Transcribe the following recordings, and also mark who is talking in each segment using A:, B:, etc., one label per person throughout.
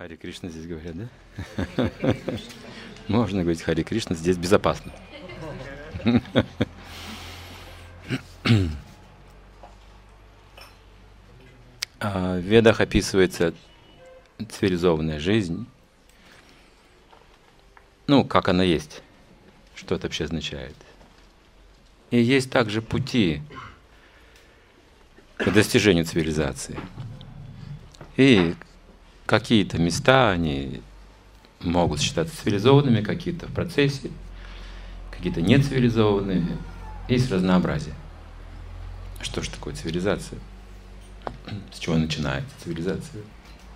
A: Харе Кришна здесь говорят, да? Можно говорить Харе Кришна, здесь безопасно. В Ведах описывается цивилизованная жизнь, ну, как она есть, что это вообще означает. И есть также пути к достижению цивилизации. И какие-то места, они могут считаться цивилизованными, какие-то в процессе, какие-то нецивилизованными. Есть разнообразие. Что же такое цивилизация? С чего начинается цивилизация?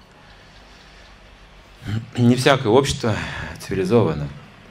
A: Не всякое общество цивилизовано.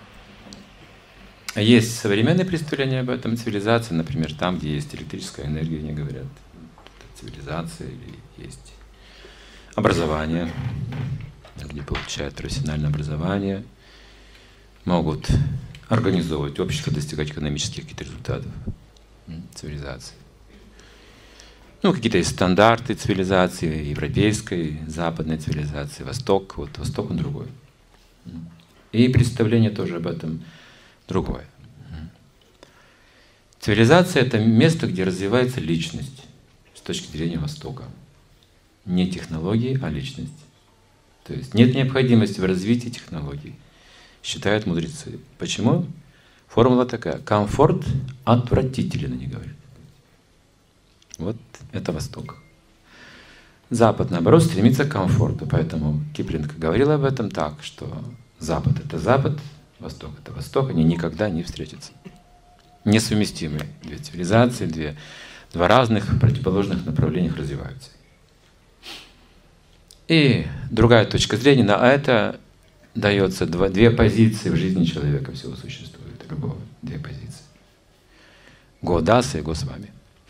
A: Есть современные представления об этом. Цивилизация, например, там, где есть электрическая энергия, они говорят, это цивилизация, или есть образование, где получают профессиональное образование, могут организовывать общество, достигать экономических каких-то результатов цивилизации. Ну, какие-то есть стандарты цивилизации, европейской, западной цивилизации, Восток. Вот Восток он другой. И представление тоже об этом другое. Цивилизация — это место, где развивается личность с точки зрения Востока. Не технологии, а личность. То есть нет необходимости в развитии технологий, считают мудрецы. Почему? Формула такая: комфорт отвратителен, они говорят. Вот это Восток. Запад, наоборот, стремится к комфорту. Поэтому Киплинг говорил об этом так, что Запад — это Запад, Восток — это Восток, они никогда не встретятся. Несовместимые две цивилизации, два разных противоположных направлениях развиваются. И другая точка зрения на это дается две позиции в жизни человека всего существует. Любого, две позиции. Го-даса и Го-свами.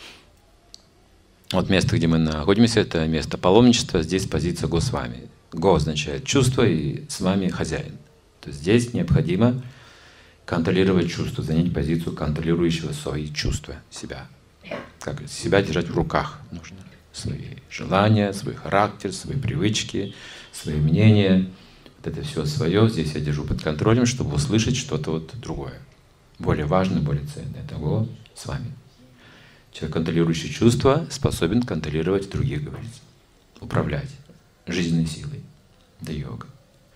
A: Вот место, где мы находимся, это место паломничества, здесь позиция Го-свами. Го означает чувство, и с вами хозяин. То есть здесь необходимо контролировать чувства, занять позицию контролирующего свои чувства, себя. Как себя держать в руках нужно. Свои желания, свой характер, свои привычки, свои мнения. Вот это все свое здесь я держу под контролем, чтобы услышать что-то вот другое. Более важное, более ценное. Это Го с вами. Человек, контролирующий чувства, способен контролировать других, говорится. Управлять жизненной силой. Это йога.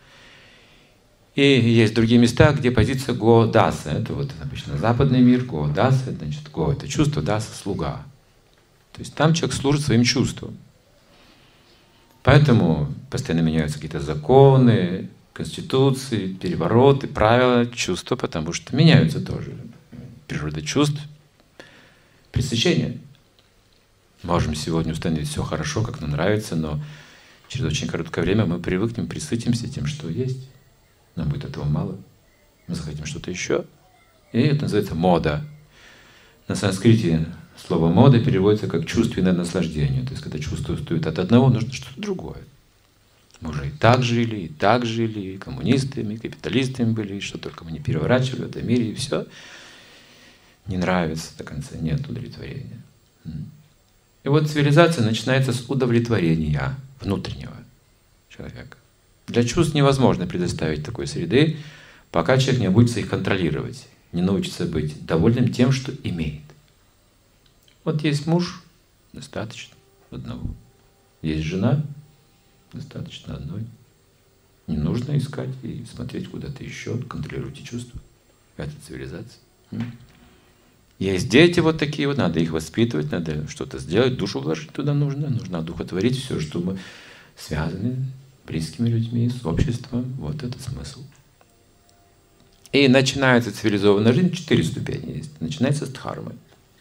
A: И есть другие места, где позиция Го-даса. Это вот обычно западный мир. Го-даса, значит, Го — это чувство, даса — слуга. То есть там человек служит своим чувствам. Поэтому постоянно меняются какие-то законы, конституции, перевороты, правила, чувства, потому что меняются тоже. Природа чувств, пресыщение. Можем сегодня установить все хорошо, как нам нравится, но через очень короткое время мы привыкнем, присытимся тем, что есть. Нам будет этого мало. Мы захотим что-то еще. И это называется мода. На санскрите слово «мода» переводится как «чувственное наслаждение». То есть, когда чувство устают от одного, нужно что-то другое. Мы уже и так жили, и коммунистами, и капиталистами были, и что только мы не переворачивали в этом мире, и все. Не нравится до конца, нет удовлетворения. И вот цивилизация начинается с удовлетворения внутреннего человека. Для чувств невозможно предоставить такой среды, пока человек не научится их контролировать, не научится быть довольным тем, что имеет. Вот есть муж, достаточно одного. Есть жена, достаточно одной. Не нужно искать и смотреть куда-то еще, контролируйте чувства. Это цивилизация. Есть дети вот такие вот, надо их воспитывать, надо что-то сделать, душу вложить туда нужно одухотворить все, что мы связаны с близкими людьми, с обществом. Вот это смысл. И начинается цивилизованная жизнь, 4 ступени есть. Начинается с дхармы.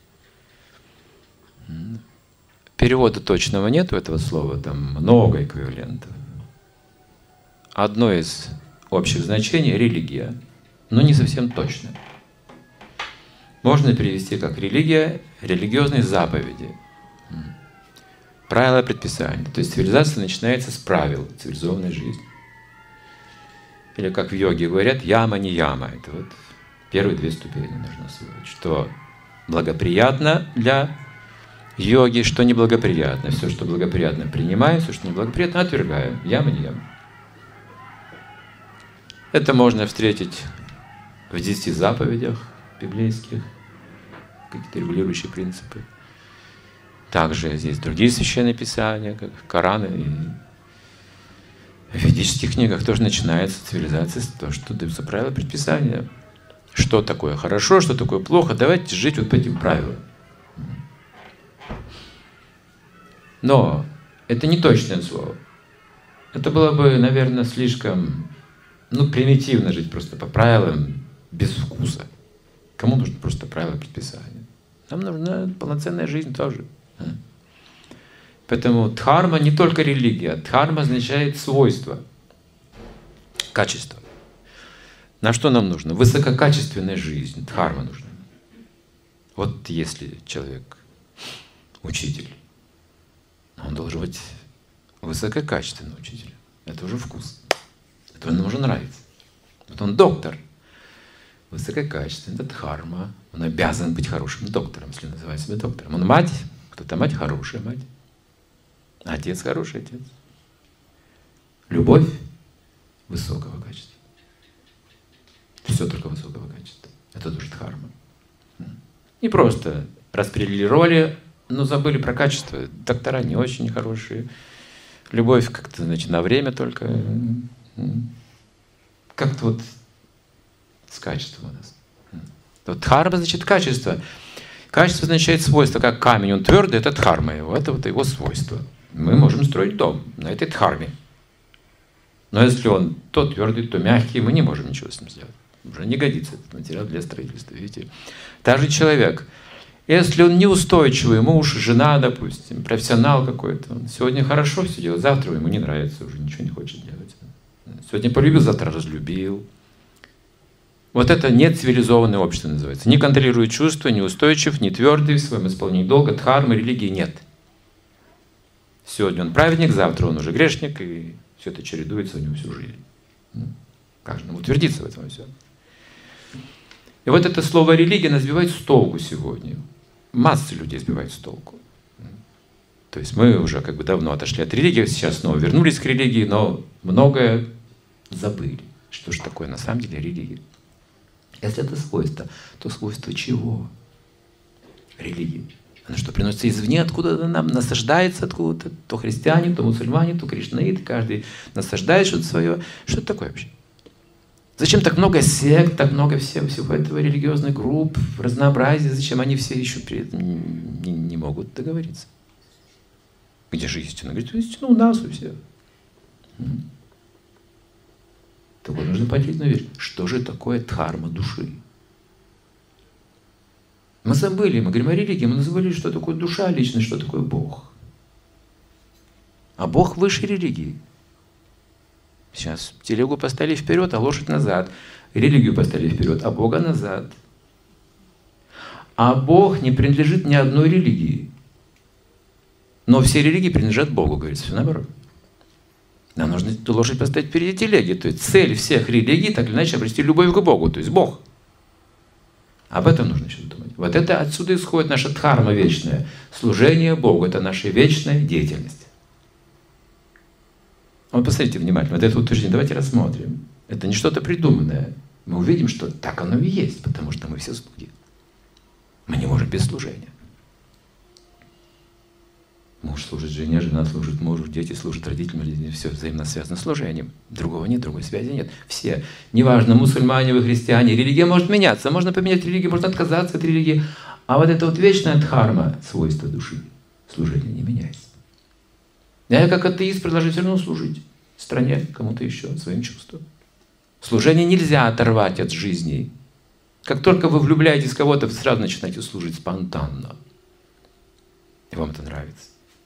A: Перевода точного нет у этого слова, там много эквивалентов. Одно из общих значений — религия, но не совсем точно. Можно перевести как религия, религиозные заповеди, правила, предписания. То есть цивилизация начинается с правил цивилизованной жизни. Или как в йоге говорят, яма не яма. Это вот первые 2 ступени нужно освоить. Что благоприятно для йоги, что неблагоприятно. Все, что благоприятно, принимаем, все, что неблагоприятно, отвергаем. Яма не яма. Это можно встретить в 10 заповедях библейских, какие-то регулирующие принципы. Также здесь другие священные писания, как Коран, и в ведических книгах тоже начинается цивилизация с того, что даются правила, предписания. Что такое хорошо, что такое плохо, давайте жить вот по этим правилам. Но это не точное слово. Это было бы, наверное, слишком примитивно жить просто по правилам, без вкуса. Кому нужно просто правила предписания? Нам нужна полноценная жизнь тоже. Поэтому дхарма не только религия. Дхарма означает свойство, качество. На что нам нужно? Высококачественная жизнь. Дхарма нужна. Вот если человек учитель, он должен быть высококачественный учитель. Это уже вкус. Это ему уже нравится. Вот он доктор. Высококачественный, это дхарма. Он обязан быть хорошим доктором, если называет себя доктором. Он мать, кто-то мать, хорошая мать. Отец хороший отец. Любовь высокого качества. Все только высокого качества. Это тоже дхарма. Не просто распределили роли, но забыли про качество. Доктора не очень хорошие. Любовь как-то, значит, на время только. Как-то вот с качеством у нас. Вот дхарма значит качество. Качество означает свойство, как камень, он твердый, это дхарма его, это вот его свойство. Мы можем строить дом на этой дхарме. Но если он то твердый, то мягкий, мы не можем ничего с ним сделать. Уже не годится этот материал для строительства, видите. Также человек. Если он неустойчивый, муж, жена, допустим, профессионал какой-то, он сегодня хорошо все делает, завтра ему не нравится, уже ничего не хочет делать. Сегодня полюбил, завтра разлюбил. Вот это нецивилизованное общество называется. Не контролирует чувства, не устойчив, не твердый в своем исполнении долга, дхармы, религии нет. Сегодня он праведник, завтра он уже грешник, и все это чередуется у него всю жизнь. Каждому утвердиться в этом все. И вот это слово религия нас сбивает с толку сегодня. Массы людей сбивают с толку. То есть мы уже как бы давно отошли от религии, сейчас снова вернулись к религии, но многое забыли. Что же такое на самом деле религия? Если это свойство, то свойство чего? Религии. Она что, приносится извне, откуда-то нам, насаждается откуда-то? То христиане, то мусульмане, то кришнаиты, каждый насаждает что-то свое. Что это такое вообще? Зачем так много сект, так много всего этого религиозных групп, разнообразия? Зачем они все еще при этом не могут договориться? Где же истина? Говорит, истина у нас у всех. Так вот, нужно понять одну вещь. Что же такое дхарма души? Мы забыли, мы говорим о религии, мы забыли, что такое душа личность, что такое Бог. А Бог выше религии. Сейчас телегу поставили вперед, а лошадь назад. Религию поставили вперед, а Бога назад. А Бог не принадлежит ни одной религии. Но все религии принадлежат Богу, говорится, все наоборот. Нам нужно эту лошадь поставить впереди телеги. То есть цель всех религий так или иначе обрести любовь к Богу, то есть Бог. Об этом нужно сейчас думать. Вот это отсюда исходит наша дхарма вечная. Служение Богу – это наша вечная деятельность. Вот посмотрите внимательно, вот это утверждение давайте рассмотрим. Это не что-то придуманное. Мы увидим, что так оно и есть, потому что мы все слуги. Мы не можем без служения. Муж служит жене, жена служит мужу, дети служат родителям, все взаимно связано с служением. Другого нет, другой связи нет. Все, неважно, мусульмане вы, христиане, религия может меняться, можно поменять религию, можно отказаться от религии. А вот это вот вечная дхарма, свойство души, служение не меняется. Я как атеист предложу все равно служить стране, кому-то еще, своим чувствам. Служение нельзя оторвать от жизни. Как только вы влюбляетесь в кого-то, вы сразу начинаете служить спонтанно. И вам это нравится.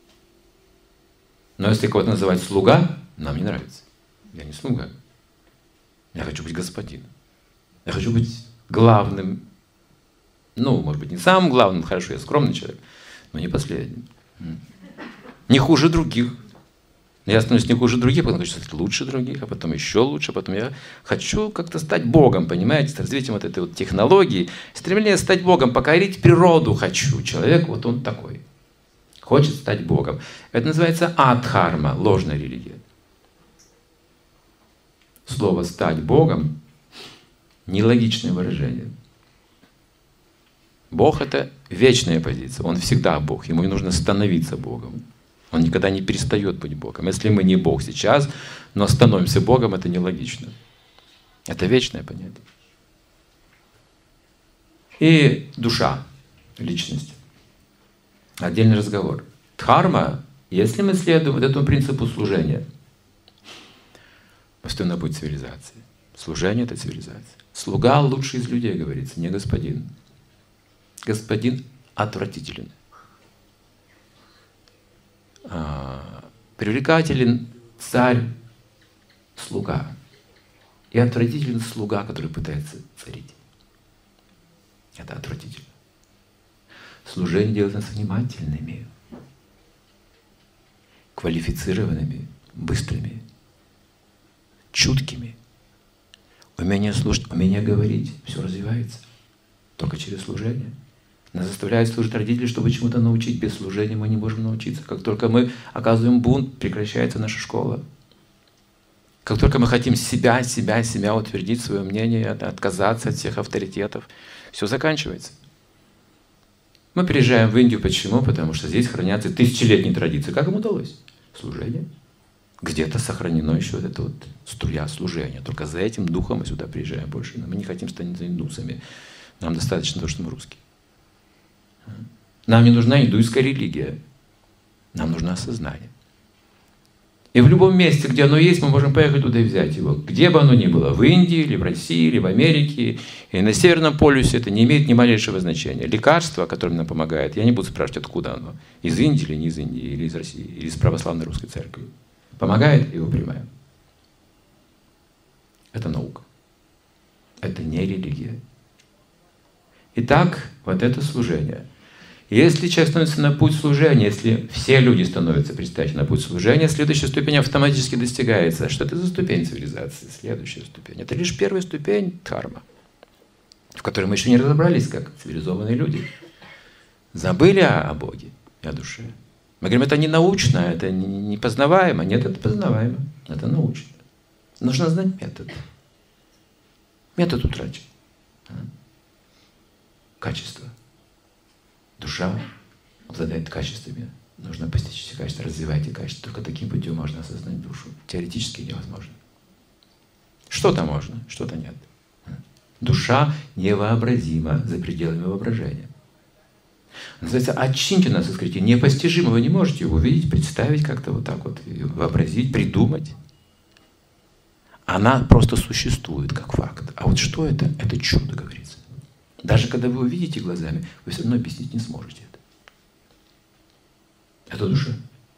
A: Но если кого-то называть слуга, нам не нравится. Я не слуга. Я хочу быть господином. Я хочу быть главным. Ну, может быть, не самым главным, хорошо, я скромный человек, но не последним. Не хуже других. Я становлюсь не хуже других, потом хочу стать лучше других, а потом еще лучше, а потом я хочу как-то стать Богом, понимаете, с развитием вот этой вот технологии. Стремление стать Богом, покорить природу хочу. Человек, вот он такой. Хочет стать Богом. Это называется адхарма, ложная религия. слово «стать Богом» — нелогичное выражение. Бог — это вечная позиция, Он всегда Бог, Ему не нужно становиться Богом. Он никогда не перестает быть Богом. Если мы не Бог сейчас, но становимся Богом, это нелогично. Это вечное понятие. И душа, личность. Отдельный разговор. Дхарма, если мы следуем вот этому принципу служения, поступим на путь цивилизации. Служение — это цивилизация. Слуга лучший из людей, говорится, не господин. Господин отвратителен. Привлекателен царь, слуга. И отвратителен слуга, который пытается царить. Это отвратительно. Служение делает нас внимательными, квалифицированными, быстрыми, чуткими. Умение слушать, умение говорить, все развивается только через служение. Нас заставляют служить родители, чтобы чему-то научить. Без служения мы не можем научиться. Как только мы оказываем бунт, прекращается наша школа. Как только мы хотим себя утвердить, свое мнение, отказаться от всех авторитетов, все заканчивается. Мы приезжаем в Индию. Почему? Потому что здесь хранятся тысячелетние традиции. Как им удалось? Служение. Где-то сохранено еще вот эта вот струя служения. Только за этим духом мы сюда приезжаем больше. Мы не хотим стать индусами. Нам достаточно того, что мы русские. Нам не нужна индуистская религия. Нам нужно осознание. И в любом месте, где оно есть, мы можем поехать туда и взять его. Где бы оно ни было, в Индии, или в России, или в Америке, или на Северном полюсе, это не имеет ни малейшего значения. Лекарство, которое нам помогает, я не буду спрашивать, откуда оно. Из Индии или не из Индии, или из России, или из православной русской церкви. Помогает, его принимаем. Это наука. Это не религия. Итак, вот это служение. Если человек становится на путь служения, если все люди становятся, представьте, на путь служения, следующая ступень автоматически достигается. Что это за ступень цивилизации? Следующая ступень. Это лишь первая ступень дхарма, в которой мы еще не разобрались, как цивилизованные люди. Забыли о Боге и о душе. Мы говорим, это не научно, это не познаваемо. Нет, это познаваемо, это научно. Нужно знать метод. Метод утрачен. Качество. Душа обладает качествами. Нужно постичь эти качества, развивать эти качества. Только таким путем можно осознать душу. Теоретически невозможно. Что-то можно, что-то нет. Душа невообразима за пределами воображения. Называется ачинтина санскрите. Непостижимо. Вы не можете его увидеть, представить как-то вот так вот, вообразить, придумать. Она просто существует как факт. А вот что это? Это чудо, говорится. Даже когда вы увидите глазами, вы все равно объяснить не сможете это. Это душа.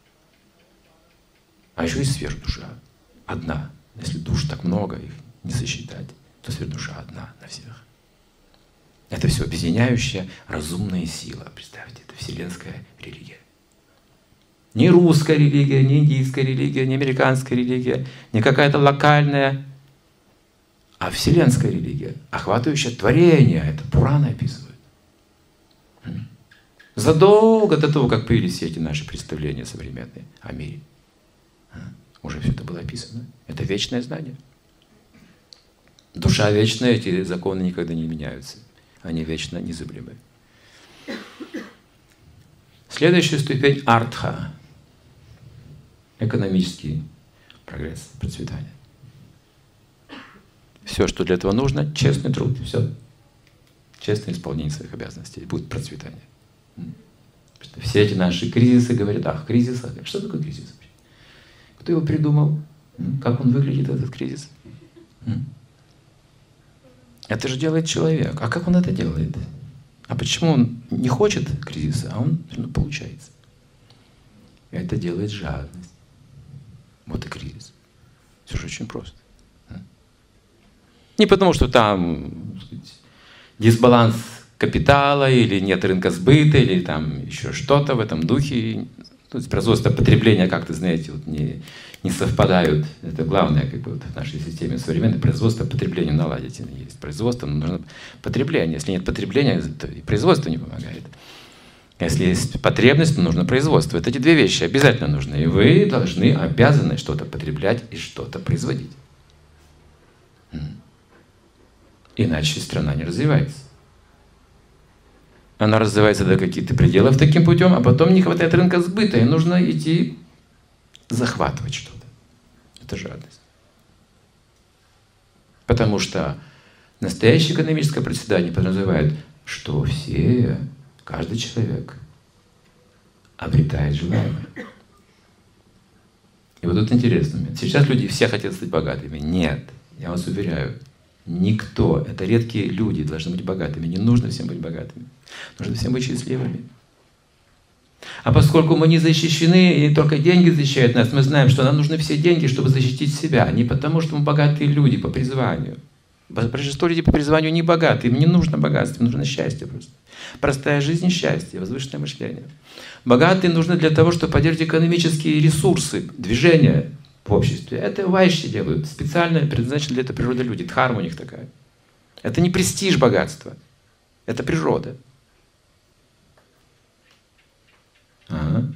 A: А еще есть сверхдуша. Одна. Если душ так много, их не сосчитать, то сверхдуша одна на всех. Это все объединяющая разумная сила. Представьте, это вселенская религия. Не русская религия, не индийская религия, не американская религия, не какая-то локальная, а вселенская религия, охватывающая творение. Это Пураны описывают. Задолго до того, как появились все эти наши представления современные о мире, уже все это было описано. Это вечное знание. Душа вечная, эти законы никогда не меняются. Они вечно незыблемы. Следующая ступень — артха. Экономический прогресс, процветание. Все, что для этого нужно, честный труд, все. Честное исполнение своих обязанностей, и будет процветание. Все эти наши кризисы говорят, ах, кризис, что такое кризис? Кто его придумал? Как он выглядит, этот кризис? Это же делает человек. А как он это делает? А почему он не хочет кризиса, а он получается? Это делает жадность. Вот и кризис. Все же очень просто. Не потому, что там, так сказать, дисбаланс капитала, или нет рынка сбыта, или там еще что-то в этом духе. То есть производство и потребление как-то, знаете, вот не совпадают. Это главное как бы, вот в нашей системе современной. Производство и потребление наладить есть. Производство, но нужно потребление. Если нет потребления, то и производство не помогает. Если есть потребность, то нужно производство. Это эти две вещи обязательно нужны. И вы должны, обязаны что-то потреблять и что-то производить. Иначе страна не развивается. Она развивается до каких-то пределов таким путем, а потом не хватает рынка сбыта, и нужно идти захватывать что-то. Это жадность. Потому что настоящее экономическое процветание подразумевает, что все, каждый человек обретает желаемое. И вот тут интересный момент. Сейчас люди все хотят стать богатыми. Нет, я вас уверяю, никто, это редкие люди должны быть богатыми. Не нужно всем быть богатыми. Нужно всем быть счастливыми. А поскольку мы не защищены, и только деньги защищают нас, мы знаем, что нам нужны все деньги, чтобы защитить себя. Не потому, что мы богатые люди по призванию. Большинство людей по призванию не богаты. Им не нужно богатство, им нужно счастье просто. Простая жизнь — счастье, возвышенное мышление. Богатые нужны для того, чтобы поддерживать экономические ресурсы, движения в обществе. Это вайши делают. Специально предназначены для этого природа люди. Дхарма у них такая. Это не престиж богатства. Это природа. Ага.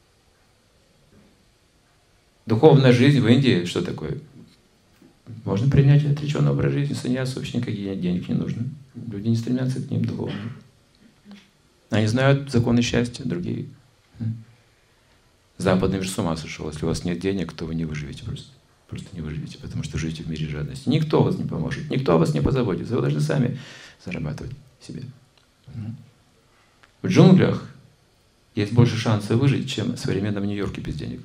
A: Духовная жизнь в Индии что такое? Можно принять отреченный образ жизни, саньяс, вообще никаких денег не нужно. Люди не стремятся к ним духовно. Они знают законы счастья, другие. Западный мир с ума сошел. Если у вас нет денег, то вы не выживете просто. Просто не выживете, потому что живете в мире жадности. Никто вас не поможет, никто о вас не позаботится. Вы должны сами зарабатывать себе. В джунглях есть больше шансов выжить, чем в современном Нью-Йорке без денег.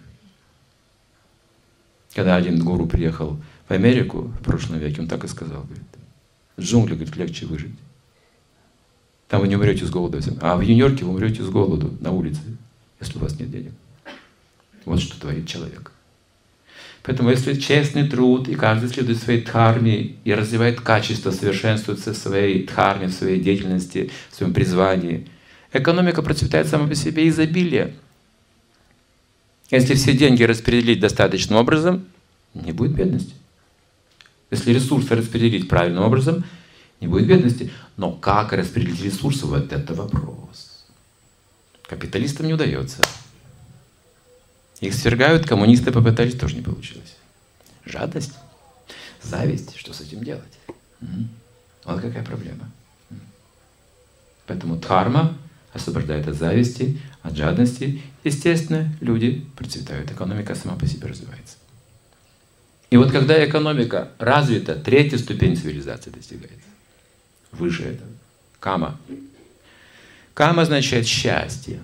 A: Когда один гуру приехал в Америку в прошлом веке, он так и сказал, говорит, в джунглях, говорит, легче выжить. Там вы не умрете с голода, а в Нью-Йорке вы умрете с голоду на улице, если у вас нет денег. Вот что творит человек. Поэтому если честный труд, и каждый следует своей дхарме и развивает качество, совершенствуется в своей дхарме, в своей деятельности, в своем призвании, экономика процветает сама по себе, изобилие. Если все деньги распределить достаточным образом, не будет бедности. Если ресурсы распределить правильным образом, не будет бедности. Но как распределить ресурсы, вот это вопрос. Капиталистам не удается. Их свергают, коммунисты попытались, тоже не получилось. Жадность, зависть, что с этим делать? Вот какая проблема. Поэтому дхарма освобождает от зависти, от жадности. Естественно, люди процветают, экономика сама по себе развивается. И вот когда экономика развита, третья ступень цивилизации достигается. Выше этого. Кама. Кама означает счастье.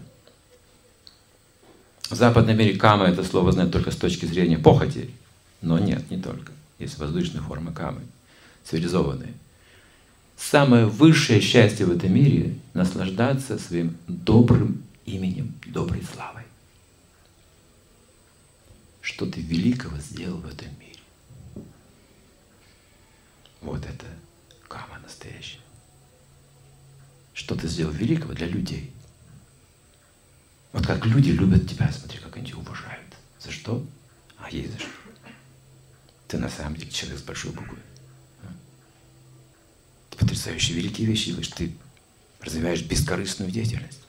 A: В западном мире кама это слово знают только с точки зрения похоти. Но нет, не только. Есть воздушные формы камы, цивилизованные. Самое высшее счастье в этом мире — наслаждаться своим добрым именем, доброй славой. Что ты великого сделал в этом мире. Вот это кама настоящая. Что ты сделал великого для людей. Вот как люди любят тебя, смотри, как они тебя уважают. За что? А есть за что. Ты на самом деле человек с большой буквы. Ты потрясающие великие вещи делаешь. Ты развиваешь бескорыстную деятельность.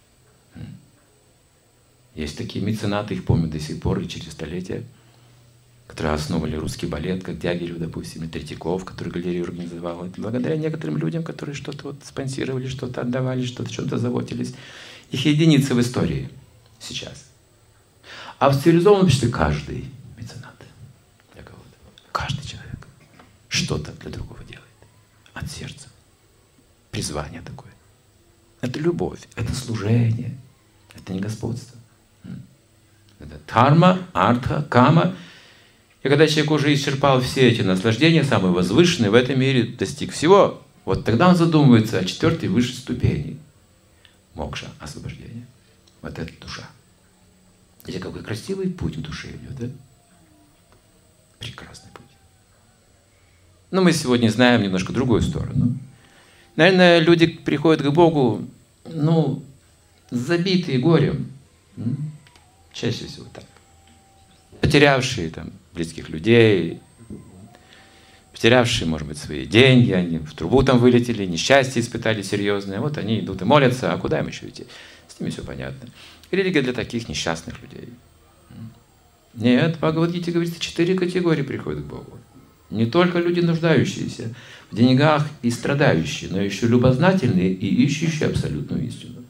A: Есть такие меценаты, их помню до сих пор и через столетия, которые основывали русский балет, как Дягилев, допустим, и Третьяков, который галерею организовал. И благодаря некоторым людям, которые что-то вот спонсировали, что-то отдавали, что-то чем-то заботились. Их единицы в истории сейчас. А в цивилизованном обществе каждый меценат для кого-то. Каждый человек что-то для другого делает. От сердца. Призвание такое. Это любовь, это служение, это не господство. Это дхарма, артха, кама. И когда человек уже исчерпал все эти наслаждения, самые возвышенные в этом мире, достиг всего, вот тогда он задумывается о четвертой высшей ступени. Мокша, освобождение. Вот это душа. Видите, какой красивый путь в душе идет, да? Прекрасный путь. Но мы сегодня знаем немножко другую сторону. Наверное, люди приходят к Богу, забитые горем. Чаще всего так. Потерявшие там близких людей, потерявшие, может быть, свои деньги, они в трубу там вылетели, несчастье испытали серьезное. Вот они идут и молятся, а куда им еще идти? С ними все понятно. Религия для таких несчастных людей. Нет, в Бхагавад-гите говорится, 4 категории приходят к Богу. Не только люди, нуждающиеся в деньгах и страдающие, но еще любознательные и ищущие абсолютную истину.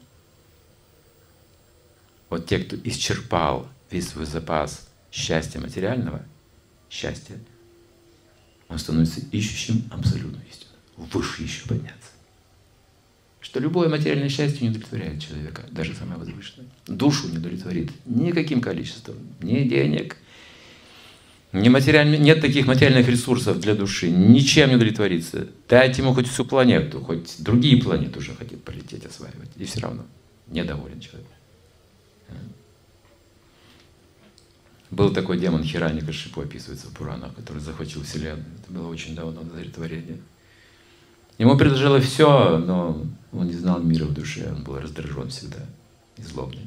A: Вот те, кто исчерпал весь свой запас счастья материального, счастья, он становится ищущим абсолютную истину. Выше еще подняться. Что любое материальное счастье не удовлетворяет человека, даже самое возвышенное. Душу не удовлетворит никаким количеством, ни денег, ни нет таких материальных ресурсов для души, ничем не удовлетворится. Дайте ему хоть всю планету, хоть другие планеты уже хотят полететь, осваивать, и все равно недоволен человек. Был такой демон Хираньякашипу, описывается в Пуранах, который захватил Вселенную. Это было очень давно, до творения. Ему предложило все, но он не знал мира в душе, он был раздражен всегда и злобный.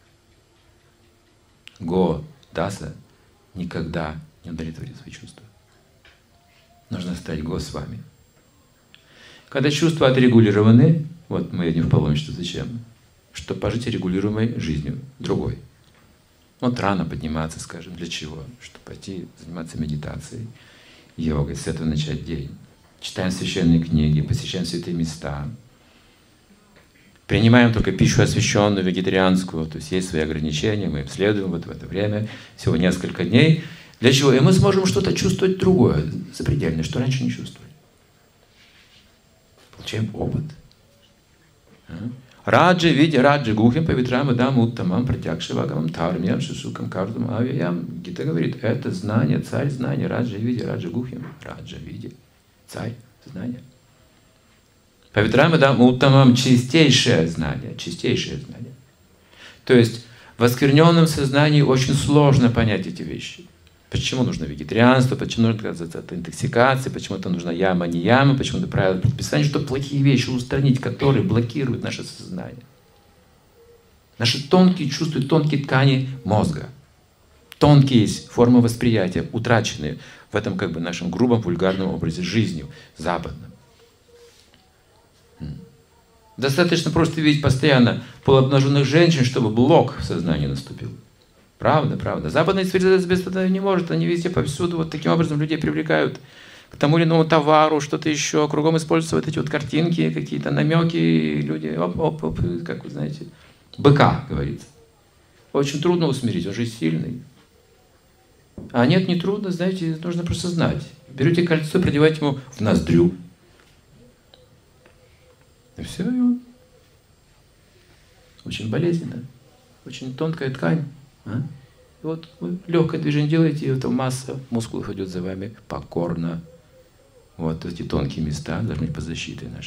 A: Го Даса никогда не удовлетворит свои чувства. Нужно стать Го с вами. Когда чувства отрегулированы, вот мы едем в паломничество, зачем? Чтобы пожить регулируемой жизнью, другой. Вот рано подниматься, скажем, для чего? Чтобы пойти заниматься медитацией, йогой, с этого начать день. Читаем священные книги, посещаем святые места. Принимаем только пищу освященную, вегетарианскую, то есть есть свои ограничения, мы им следуем вот в это время, всего несколько дней. Для чего? И мы сможем что-то чувствовать другое, запредельное, что раньше не чувствовали. Получаем опыт. Раджа видя раджа гухим павитрам адам уттамам пратякшивагамам тармьям шишукам кардам авиям. Гита говорит, это знание, царь знания, раджа видя раджа гухим. Раджа видя, царь знания. Павитрам адам уттамам чистейшее знание, чистейшее знание. То есть в оскверненном сознании очень сложно понять эти вещи. Почему нужно вегетарианство, почему нужно отказаться от интоксикации, почему-то нужна яма, не яма, почему-то правила предписания, чтобы плохие вещи устранить, которые блокируют наше сознание. Наши тонкие чувства, тонкие ткани мозга. Тонкие есть формы восприятия, утраченные в этом как бы нашем грубом, вульгарном образе жизни, западном. Достаточно просто видеть постоянно полуобнаженных женщин, чтобы блок в сознании наступил. Правда, правда. Западная цивилизация без этого не может. Они везде, повсюду, вот таким образом людей привлекают к тому или иному товару, что-то еще. Кругом используются вот эти вот картинки, какие-то намеки. Люди, оп, как вы знаете, быка, говорится. Очень трудно усмирить, он же сильный. А нет, не трудно, знаете, нужно просто знать. Берете кольцо, продеваете ему в ноздрю. И все, и он. Очень болезненно. Очень тонкая ткань. И вот вы легкое движение делаете, и эта масса мускулов идет за вами покорно. Вот эти тонкие места должны быть под защитой нашей.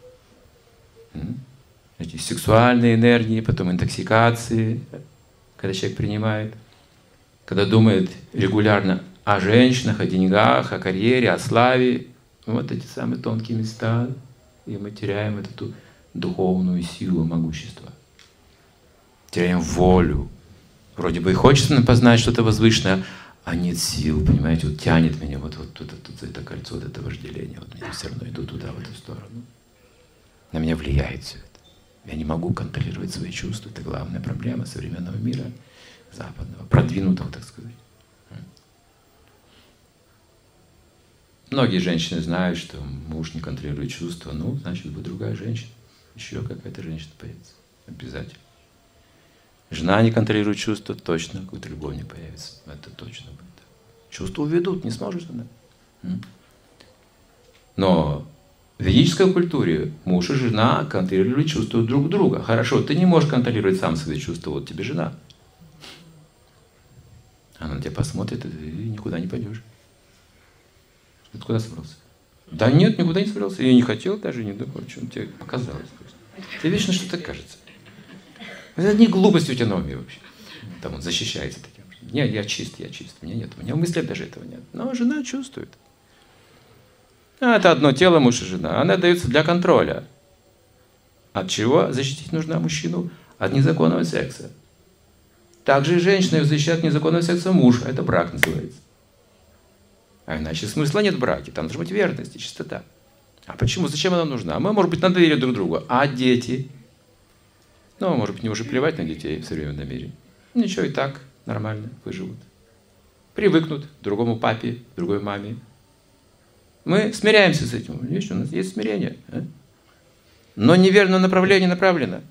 A: Эти сексуальные энергии, потом интоксикации, когда человек принимает, когда думает регулярно о женщинах, о деньгах, о карьере, о славе, вот эти самые тонкие места, и мы теряем эту духовную силу, могущество. Теряем волю. Вроде бы и хочется нам познать что-то возвышенное, а нет сил, понимаете, вот тянет меня вот тут это кольцо, вот это вожделение, вот я все равно иду туда, в эту сторону. На меня влияет все это. Я не могу контролировать свои чувства, это главная проблема современного мира, западного, продвинутого, так сказать. Многие женщины знают, что муж не контролирует чувства, ну, значит, будет другая женщина, еще какая-то женщина появится, обязательно. Жена не контролирует чувства, точно какой-то любовник появится. Это точно будет. Чувства уведут, не сможет она. Но в ведической культуре муж и жена контролируют чувства друг друга. Хорошо, ты не можешь контролировать сам свои чувства, вот тебе жена. Она на тебя посмотрит, и ты никуда не пойдешь. Ты куда собрался? Да нет, никуда не собрался. Я не хотел даже, не думал, что тебе показалось. Тебе вечно что-то кажется. Это не глупость у тебя на уме вообще. Там он защищается таким. Нет, я чист. У меня нет. У меня в мыслях даже этого нет. Но жена чувствует. Это одно тело, муж и жена. Она дается для контроля. От чего защитить нужно мужчину? От незаконного секса. Также и женщина защищает от незаконного секса муж. Это брак называется. А иначе смысла нет в браке. Там должна быть верность и чистота. А почему? Зачем она нужна? Мы, может быть, надоели друг другу. А дети? Ну, может быть, не уже плевать на детей в современном мире. Ничего, и так нормально выживут. Привыкнут к другому папе, другой маме. Мы смиряемся с этим. Видишь, у нас есть смирение. Но неверное направление направлено.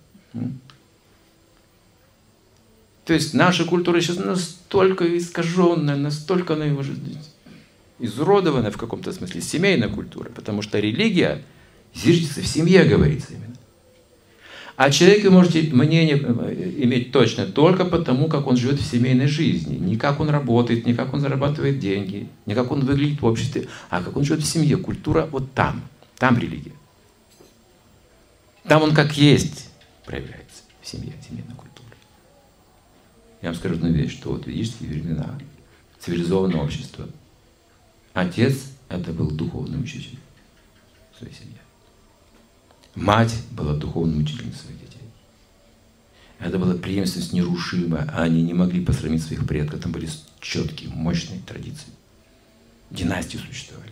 A: То есть наша культура сейчас настолько искаженная, настолько она уже изуродованная в каком-то смысле, семейная культура, потому что религия зиждется в семье, говорится именно. А человек вы можете мнение иметь точно только потому, как он живет в семейной жизни. Не как он работает, не как он зарабатывает деньги, не как он выглядит в обществе, а как он живет в семье. Культура вот там. Там религия. Там он как есть проявляется в семье, семейной культуре. Я вам скажу одну вещь, что вот видишь, в времена цивилизованного общества отец это был духовный учитель в своей семье. Мать была духовным учителем своих детей. Это была преемственность нерушимая, а они не могли посрамить своих предков. Там были четкие, мощные традиции. Династии существовали.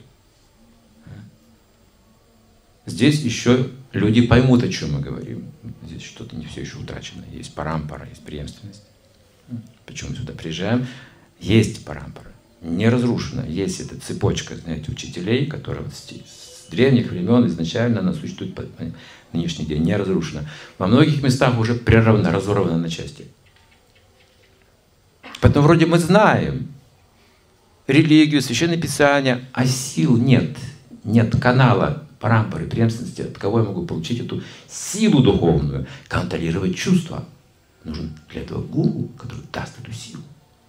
A: Здесь еще люди поймут, о чем мы говорим. Здесь что-то не все еще утрачено. Есть парампара, есть преемственность. Почему мы сюда приезжаем? Есть парампара, не разрушена. Есть эта цепочка, знаете, учителей, которая с древних времен изначально она существует по нынешний день, не разрушена. Во многих местах уже прервана, разорвана на части. Поэтому вроде мы знаем религию, священное писание, а сил нет. Нет канала парампары, преемственности, от кого я могу получить эту силу духовную, контролировать чувства. Нужен для этого гуру, который даст эту силу,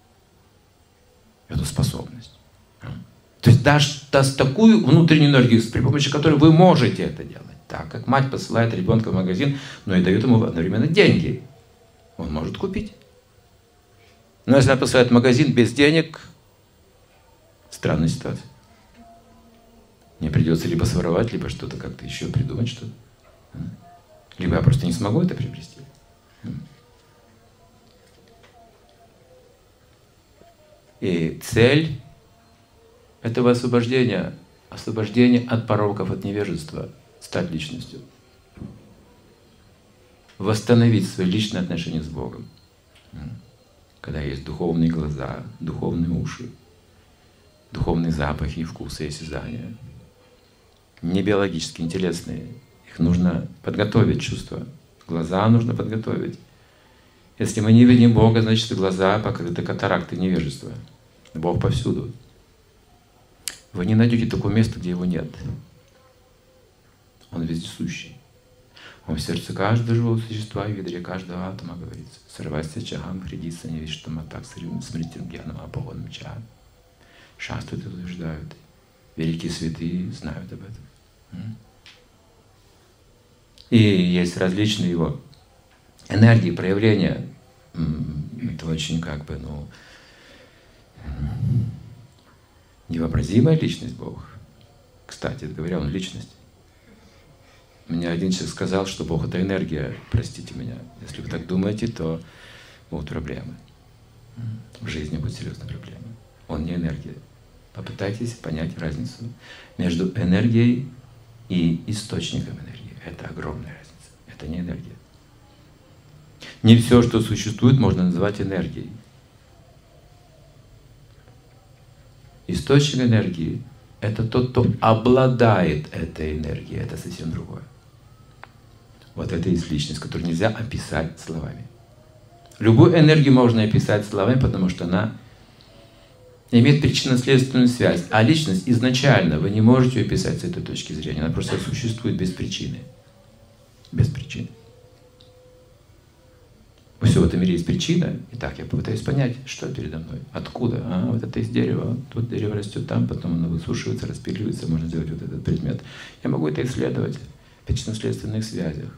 A: эту способность. То есть даст такую внутреннюю энергию, при помощи которой вы можете это делать. Так как мать посылает ребенка в магазин, но и дает ему одновременно деньги. Он может купить. Но если она посылает в магазин без денег, странная ситуация. Мне придется либо своровать, либо что-то как-то еще придумать что-то. Либо я просто не смогу это приобрести. И цель этого освобождения от пороков, от невежества, стать личностью. Восстановить свои личные отношения с Богом. Когда есть духовные глаза, духовные уши, духовные запахи, вкусы и осязания. Не биологические, не телесные. Их нужно подготовить, чувства. Глаза нужно подготовить. Если мы не видим Бога, значит, глаза покрыты катарактой невежества. Бог повсюду. Вы не найдете такое место, где Его нет. Он вездесущий. Он в сердце каждого живого существа, в ядре каждого атома, говорится. Сарвасья чагам хридится невиштама так смритим гьянам апогоном чагам. Шастры утверждают. Великие святые знают об этом. И есть различные его энергии, проявления. Это очень невообразимая личность Бог. Кстати говоря, Он личность. Мне один человек сказал, что Бог — это энергия. Простите меня. Если вы так думаете, то будут проблемы. В жизни будут серьезные проблемы. Он не энергия. Попытайтесь понять разницу между энергией и источником энергии. Это огромная разница. Это не энергия. Не все, что существует, можно называть энергией. Источник энергии — это тот, кто обладает этой энергией. Это совсем другое. Вот это и есть личность, которую нельзя описать словами. Любую энергию можно описать словами, потому что она имеет причинно-следственную связь. А личность изначально вы не можете ее описать с этой точки зрения. Она просто существует без причины. Без причины. У всего в этом мире есть причина. Итак, я попытаюсь понять, что передо мной, откуда. Вот это из дерева, тут дерево растет там, потом оно высушивается, распиливается, можно сделать вот этот предмет. Я могу это исследовать в причинно-следственных связях.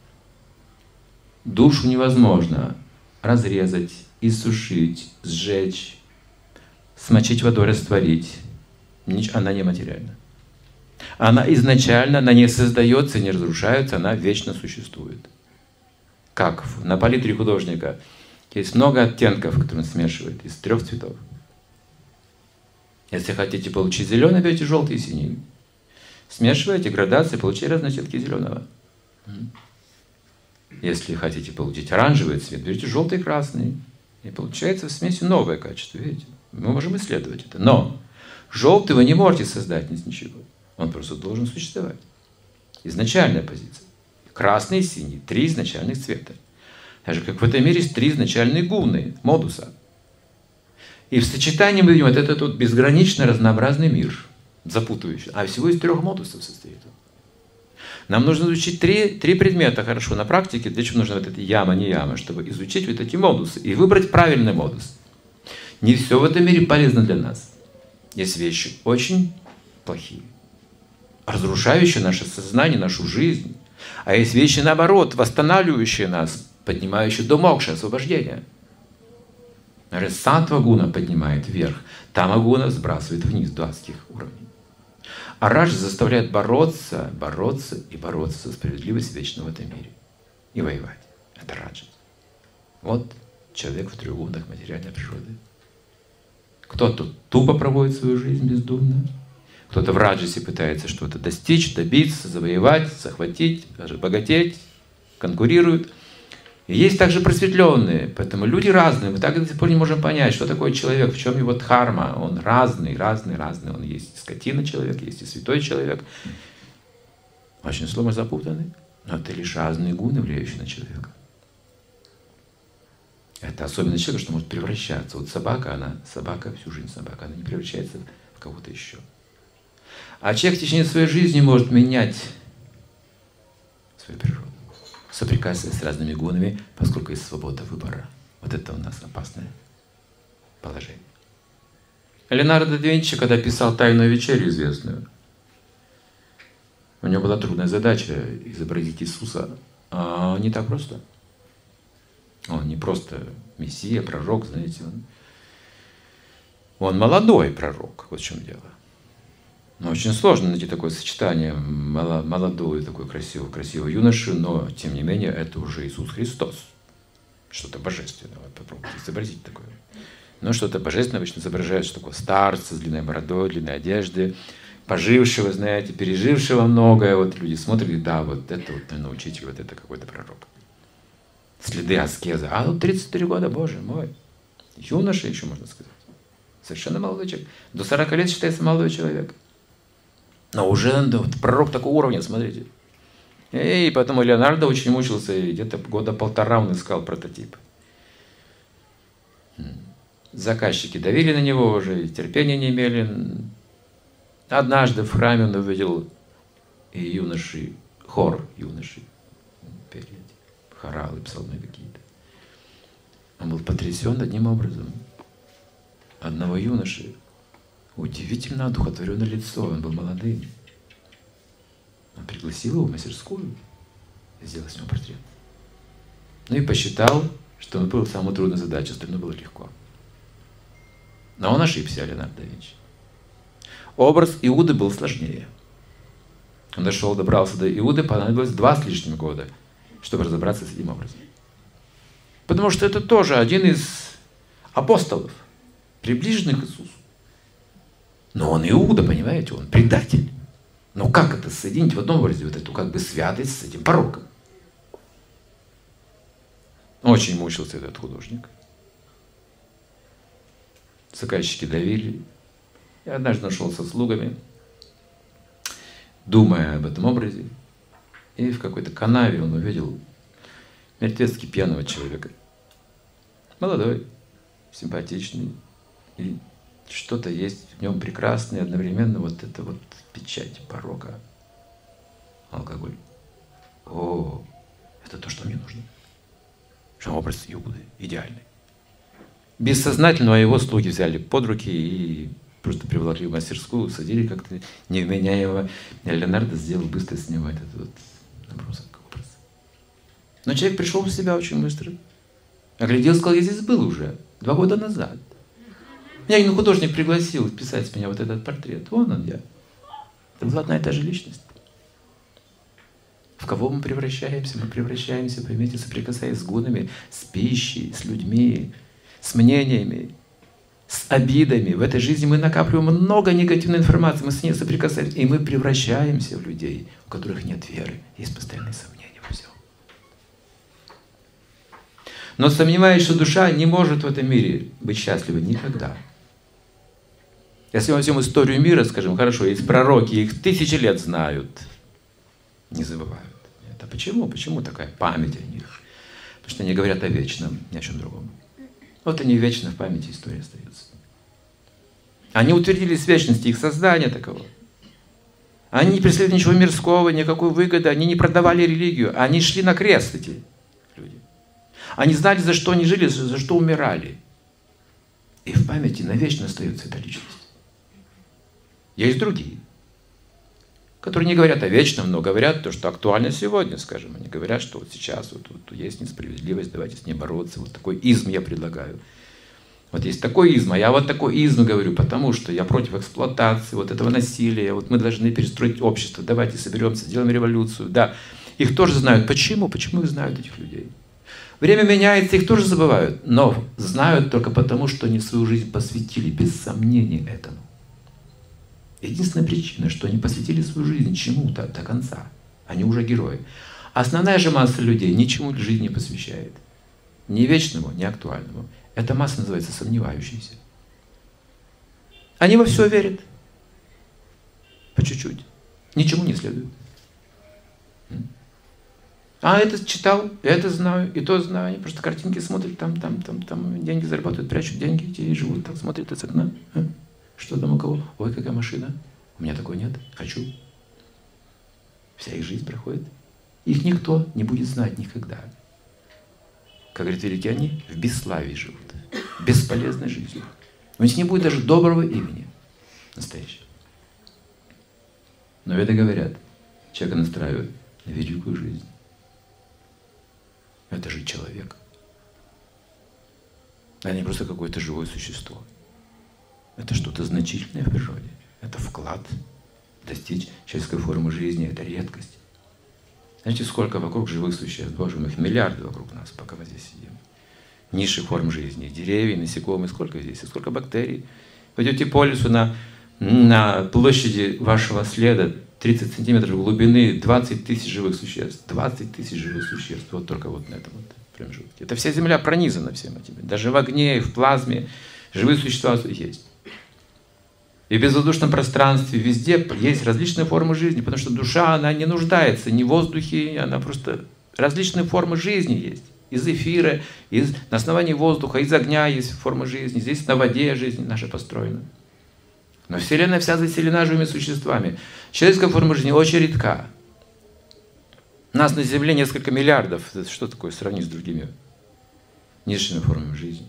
A: Душу невозможно разрезать, иссушить, сжечь, смочить водой, растворить. Она нематериальна. Она изначально, она не создается, не разрушается, она вечно существует. Как на палитре художника есть много оттенков, которые он смешивает из 3 цветов. Если хотите получить зеленый, берете желтый и синий. Смешиваете градации, получаете разные оттенки зеленого. Если хотите получить оранжевый цвет, берете желтый и красный. И получается в смеси новое качество. Видите? Мы можем исследовать это. Но Желтый вы не можете создать ничего. Он просто должен существовать. Изначальная позиция. Красный и синий. 3 изначальных цвета. Так же, как в этом мире есть 3 изначальные гуны, модуса. И в сочетании мы видим вот этот вот безгранично разнообразный мир, запутывающий. А всего из 3 модусов состоит. Нам нужно изучить 3 предмета хорошо на практике. Для чего нужно вот это яма, не яма? Чтобы изучить вот эти модусы и выбрать правильный модус. Не все в этом мире полезно для нас. Есть вещи очень плохие, разрушающие наше сознание, нашу жизнь. А есть вещи, наоборот, восстанавливающие нас, поднимающие до мокши, освобождения. Саттва гуна поднимает вверх, тама гуна сбрасывает вниз до адских уровней. А раджа заставляет бороться со справедливостью вечного в этом мире. И воевать. Это раджа. Вот человек в треугольниках материальной природы. Кто-то тупо проводит свою жизнь бездумно, кто-то в раджасе пытается что-то достичь, добиться, завоевать, захватить, даже богатеть, конкурирует. И есть также просветленные, поэтому люди разные. Мы так до сих пор не можем понять, что такое человек, в чем его дхарма. Он разный. Он есть скотина человек, есть и святой человек. Очень сложно запутанный, но это лишь разные гуны, влияющие на человека. Это особенность человека, что может превращаться. Вот собака, всю жизнь собака, она не превращается в кого-то еще. А человек в течение своей жизни может менять свою природу, соприкасаясь с разными гунами, поскольку есть свобода выбора. Вот это у нас опасное положение. Леонардо да Винчи, когда писал «Тайную вечерю» известную, у него была трудная задача изобразить Иисуса. А не так просто. Он не просто мессия, пророк, знаете. Он молодой пророк, вот в чем дело. Но очень сложно найти такое сочетание молодого и такой красивого юноши, но, тем не менее, это уже Иисус Христос. Что-то божественное. Попробуйте изобразить такое. Но что-то божественное обычно изображает, что такое старца с длинной бородой, длинной одежды, пожившего, знаете, пережившего многое. Вот люди смотрят и да, вот это вот, наверное, учитель, вот это какой-то пророк. Следы аскеза. А ну 33 года, Боже мой. Юноша еще, можно сказать. Совершенно молодой человек. До 40 лет считается молодой человек. Но уже вот, пророк такого уровня, смотрите. И поэтому Леонардо очень мучился, и где-то года 1,5 он искал прототип. Заказчики давили на него уже, и терпения не имели. Однажды в храме он увидел и юноши, хор юношей, пели хоралы, псалмы какие-то. Он был потрясен одним образом. Одного юноши, удивительно одухотворенное лицо, он был молодым. Он пригласил его в мастерскую и сделал с него портрет. Ну и посчитал, что он был самую трудную задачу, остальное было легко. Но он ошибся, Леонардо да Винчи. Образ Иуды был сложнее. Он добрался до Иуды, понадобилось 2 с лишним года, чтобы разобраться с этим образом. Потому что это тоже один из апостолов, приближенных к Иисусу. Но он Иуда, понимаете, он предатель. Но как это соединить в одном образе, вот эту как бы святость с этим пороком? Очень мучился этот художник. Заказчики давили. И однажды нашел со слугами, думая об этом образе, и в какой-то канаве он увидел мертвецки пьяного человека. Молодой, симпатичный, и что-то есть в нем прекрасное, одновременно вот эта вот печать порока, алкоголь. О, это то, что мне нужно. Что образ Иуды идеальный. Бессознательно его слуги взяли под руки и просто приволокли в мастерскую, садили как-то невменяемо. Леонардо сделал быстро с него этот вот набросок образ. Но человек пришел в себя очень быстро. Оглядел, сказал, я здесь был уже 2 года назад. Меня один художник пригласил писать с меня вот этот портрет. Вон он я. Это была одна и та же личность. В кого мы превращаемся? Мы превращаемся, поймите, соприкасаясь с гунами, с пищей, с людьми, с мнениями, с обидами. В этой жизни мы накапливаем много негативной информации, мы с ней соприкасаемся, и мы превращаемся в людей, у которых нет веры, есть постоянные сомнения во всем. Но сомневаюсь, что душа не может в этом мире быть счастлива никогда. Если мы возьмем историю мира, скажем, хорошо, есть пророки, их тысячи лет знают, не забывают. Это почему? Почему такая память о них? Потому что они говорят о вечном, ни о чем другом. Вот они вечно в памяти истории остаются. Они утвердились в вечности, их создание таково. Они не преследовали ничего мирского, никакой выгоды, они не продавали религию, они шли на крест, эти люди. Они знали, за что они жили, за что умирали. И в памяти навечно остается эта личность. Есть другие, которые не говорят о вечном, но говорят то, что актуально сегодня, скажем. Они говорят, что вот сейчас вот есть несправедливость, давайте с ней бороться. Вот такой изм я предлагаю. Вот есть такой изм, а я вот такой изм говорю, потому что я против эксплуатации, вот этого насилия, вот мы должны перестроить общество, давайте соберемся, сделаем революцию. Да, их тоже знают. Почему? Почему их знают, этих людей? Время меняется, их тоже забывают, но знают только потому, что они свою жизнь посвятили, без сомнений, этому. Единственная причина, что они посвятили свою жизнь чему-то до конца. Они уже герои. Основная же масса людей ничему жизнь не посвящает. Ни вечному, ни актуальному. Эта масса называется сомневающейся. Они во все верят. По чуть-чуть. Ничему не следует. А это читал, это знаю, и то знаю. Они просто картинки смотрят, там деньги зарабатывают, прячут деньги, те и живут, так смотрят из окна. Что там у кого? Ой, какая машина. У меня такой нет. Хочу. Вся их жизнь проходит. Их никто не будет знать никогда. Как говорят великие, они в бесславии живут. Бесполезной жизнью. У них не будет даже доброго имени. Настоящего. Но веды говорят, человека настраивают на великую жизнь. Это же человек. А не просто какое-то живое существо. Это что-то значительное в природе. Это вклад. Достичь человеческой формы жизни – это редкость. Знаете, сколько вокруг живых существ? Боже мой, их миллиарды вокруг нас, пока мы здесь сидим. Низших форм жизни. Деревья, насекомые, сколько здесь? И сколько бактерий. Вы идете по лесу на площади вашего следа, 30 сантиметров глубины, 20 тысяч живых существ. 20 тысяч живых существ. Вот только вот на этом вот промежутке. Это вся Земля пронизана всем этим. Даже в огне, в плазме живые существа есть. И в безвоздушном пространстве везде есть различные формы жизни, потому что душа, она не нуждается ни в воздухе, она просто... Различные формы жизни есть. Из эфира, на основании воздуха, из огня есть формы жизни, здесь на воде жизнь наша построена. Но Вселенная вся заселена живыми существами. Человеческая форма жизни очень редка. Нас на Земле несколько миллиардов. Это что такое сравнить с другими низшими формами жизни?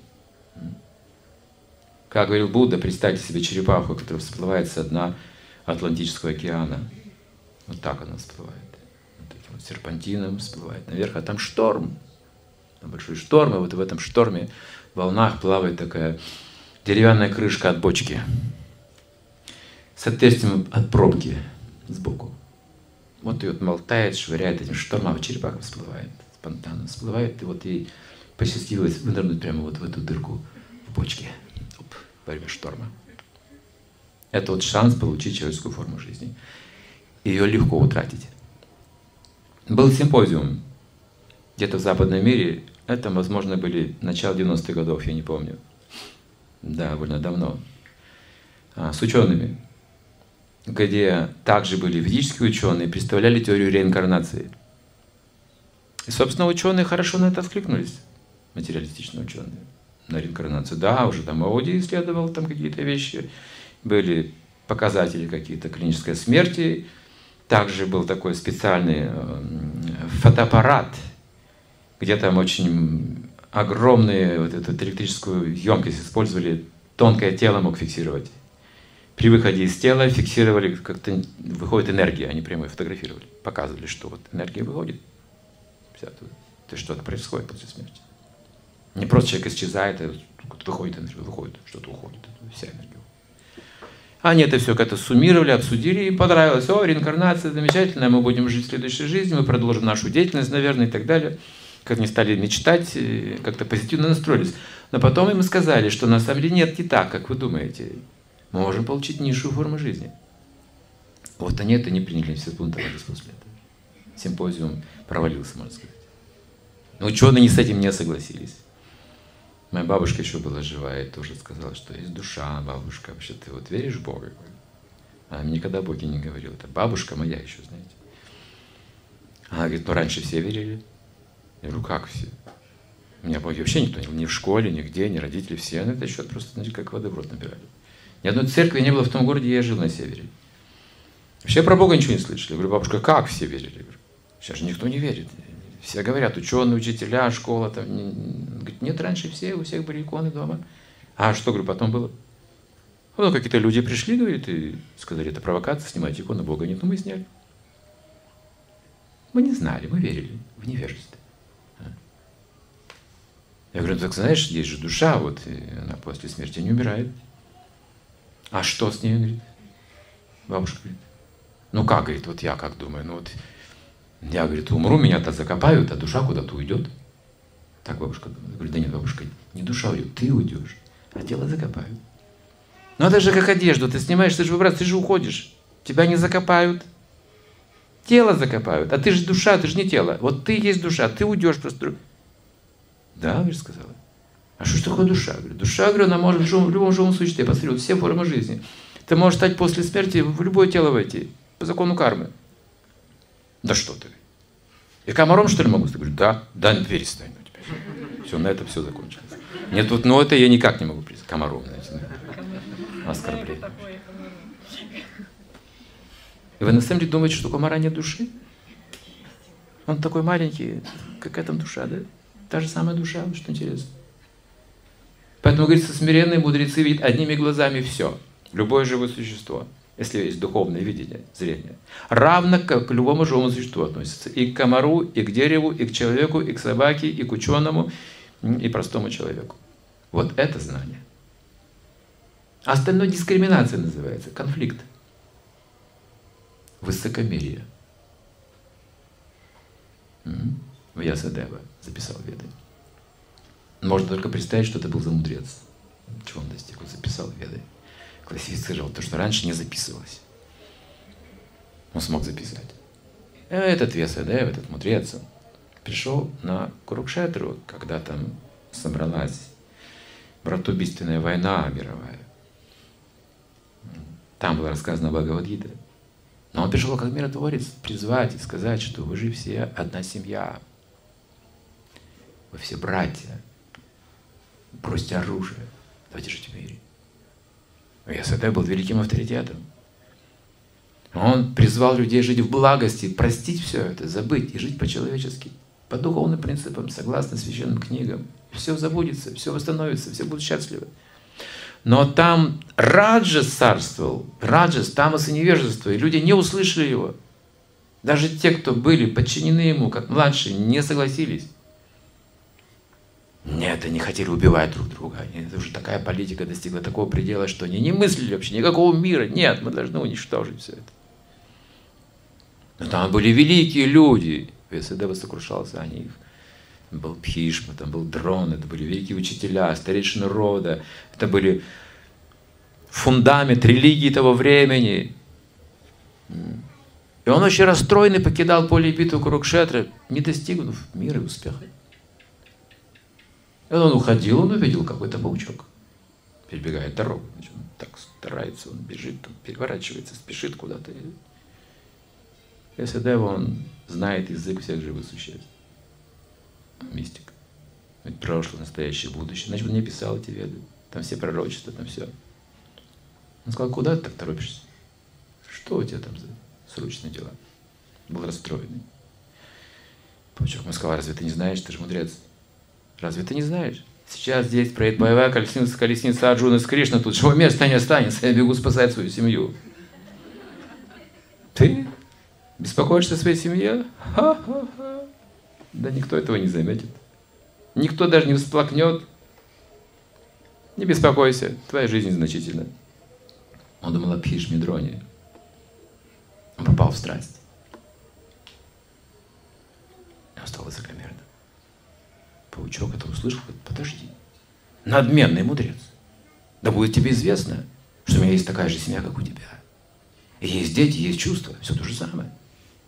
A: Как говорил Будда, представьте себе черепаху, которая всплывает со дна Атлантического океана. Вот так она всплывает. Вот таким вот серпантином всплывает наверх, а там шторм. Там большой шторм, и вот в этом шторме в волнах плавает такая деревянная крышка от бочки с отверстием от пробки сбоку. Вот ее болтает, швыряет этим штормом, а черепаха всплывает, спонтанно всплывает, и вот ей посчастливилось вынырнуть прямо вот в эту дырку в бочке. Во время шторма. Это вот шанс получить человеческую форму жизни. Ее легко утратить. Был симпозиум где-то в западном мире. Это, возможно, были начало 90-х годов, я не помню. Да, довольно давно. С учеными, где также были ведические ученые, представляли теорию реинкарнации. И, собственно, ученые хорошо на это откликнулись, материалистичные ученые. На реинкарнацию. Да, уже там Ауди исследовал там какие-то вещи, были показатели какие-то клинической смерти. Также был такой специальный фотоаппарат, где там очень огромную вот эту электрическую емкость использовали, тонкое тело мог фиксировать. При выходе из тела фиксировали, как-то выходит энергия, они прямо ее фотографировали, показывали, что вот энергия выходит. То есть что-то происходит после смерти. Не просто человек исчезает, а выходит энергия, выходит, что-то уходит, вся энергия. Они это все как-то суммировали, обсудили, и понравилось. О, реинкарнация замечательная, мы будем жить в следующей жизни, мы продолжим нашу деятельность, наверное, и так далее. Как они стали мечтать, как-то позитивно настроились. Но потом им сказали, что на самом деле нет, не так, как вы думаете. Мы можем получить низшую форму жизни. Вот они это не приняли, все сбунтовались после этого. Симпозиум провалился, можно сказать. Но ученые с этим не согласились. Моя бабушка еще была жива и тоже сказала, что есть душа, бабушка. Вообще ты вот веришь в Бога? Она мне никогда о Боге не говорила. Это бабушка моя еще, знаете. Она говорит, ну раньше все верили. Я говорю, как все? У меня Боги вообще никто не был, ни в школе, нигде, ни родители, все на этот счет просто, знаете, как воды в рот набирали. Ни одной церкви не было в том городе, где я жил на севере. Вообще про Бога ничего не слышали. Я говорю, бабушка, как все верили? Я говорю, сейчас же никто не верит. Все говорят, ученые, учителя, школа. Там. Говорит, нет, раньше все, у всех были иконы дома. А что, говорю, потом было? Ну, какие-то люди пришли, говорит, и сказали, это провокация, снимайте иконы, Бога нет. Ну, мы сняли. Мы не знали, мы верили в невежество. Я говорю, ну, так знаешь, есть же душа, вот, и она после смерти не умирает. А что с ней, говорит? Бабушка говорит, ну как, говорит, вот я как думаю, ну вот, я, говорит, умру, меня-то закопают, а душа куда-то уйдет. Так бабушка думает. Я говорю, да нет, бабушка, не душа уйдет, ты уйдешь, а тело закопают. Ну это же как одежду, ты снимаешь, ты же выбрасываешь, ты же уходишь, тебя не закопают, тело закопают, а ты же душа, ты же не тело. Вот ты есть душа, ты уйдешь просто. Да, говорит, сказала. А что ж такое душа? Говорю, душа, говорю, она может в любом живом существе, посмотри, вот все формы жизни. Ты можешь стать после смерти в любое тело войти, по закону кармы. Да что ты? Я комаром, что ли, могу? Я говорю, да, перестань. Все, на это все закончилось. Нет, вот, ну это я никак не могу признать. Комаром, знаете. Оскорбление. И вы на самом деле думаете, что у комара нет души? Он такой маленький, какая там душа, да? Та же самая душа, что интересно. Поэтому, говорится, смиренные мудрецы видят одними глазами все. Любое живое существо, если есть духовное видение, зрение. Равно как к любому живому существу относится. И к комару, и к дереву, и к человеку, и к собаке, и к ученому, и простому человеку. Вот это знание. Остальное дискриминация называется, конфликт. Высокомерие. Вьясадева записал Веды. Можно только представить, что это был за мудрец. Чего он достиг? Он записал Веды. Классифицировал то, что раньше не записывалось. Он смог записать. Этот Вьясадева, этот мудрец, пришел на Курукшетру, когда там собралась братоубийственная война мировая. Там было рассказано о Бхагавад-гите. Но он пришел как миротворец призвать и сказать, что вы же все одна семья. Вы все братья. Бросьте оружие. Давайте жить в мире. Вьясадева был великим авторитетом. Он призвал людей жить в благости, простить все это, забыть и жить по-человечески, по духовным принципам, согласно священным книгам. Все забудется, все восстановится, все будут счастливы. Но там раджас царствовал, раджас, тамас и невежество, и люди не услышали его. Даже те, кто были подчинены ему, как младшие, не согласились. Нет, они хотели убивать друг друга. Это уже такая политика достигла такого предела, что они не мыслили вообще никакого мира. Нет, мы должны уничтожить все это. Но там были великие люди. Вьясадева сокрушался о них. Был Бхишма, там был Дрона, это были великие учителя, старейшины рода. Это были фундамент религии того времени. И он очень расстроенный покидал поле битвы Курукшетры, не достигнув мира и успеха. И он уходил, он увидел какой-то паучок. Перебегает дорогу. Значит, он так старается, он бежит, там, переворачивается, спешит куда-то. Вьясадева, он знает язык всех живых существ. Мистик. Ведь прошлое, настоящее, будущее. Значит, он не писал эти веды. Там все пророчества, там все. Он сказал, куда ты так торопишься? Что у тебя там за срочные дела? Был расстроенный. Паучок ему сказал, разве ты не знаешь, ты же мудрец. Разве ты не знаешь? Сейчас здесь проедет боевая колесница Арджуны с Кришной, тут живого места не останется, я бегу спасать свою семью. Ты беспокоишься о своей семье? Ха-ха-ха. Да никто этого не заметит. Никто даже не всплакнет. Не беспокойся, твоя жизнь значительна. Он думал о Бхишме Дроне. Он попал в страсть. И он стал высокомерным. Паучок это услышал, говорит, подожди. Надменный мудрец. Да будет тебе известно, что у меня есть такая же семья, как у тебя. И есть дети, есть чувства, все то же самое.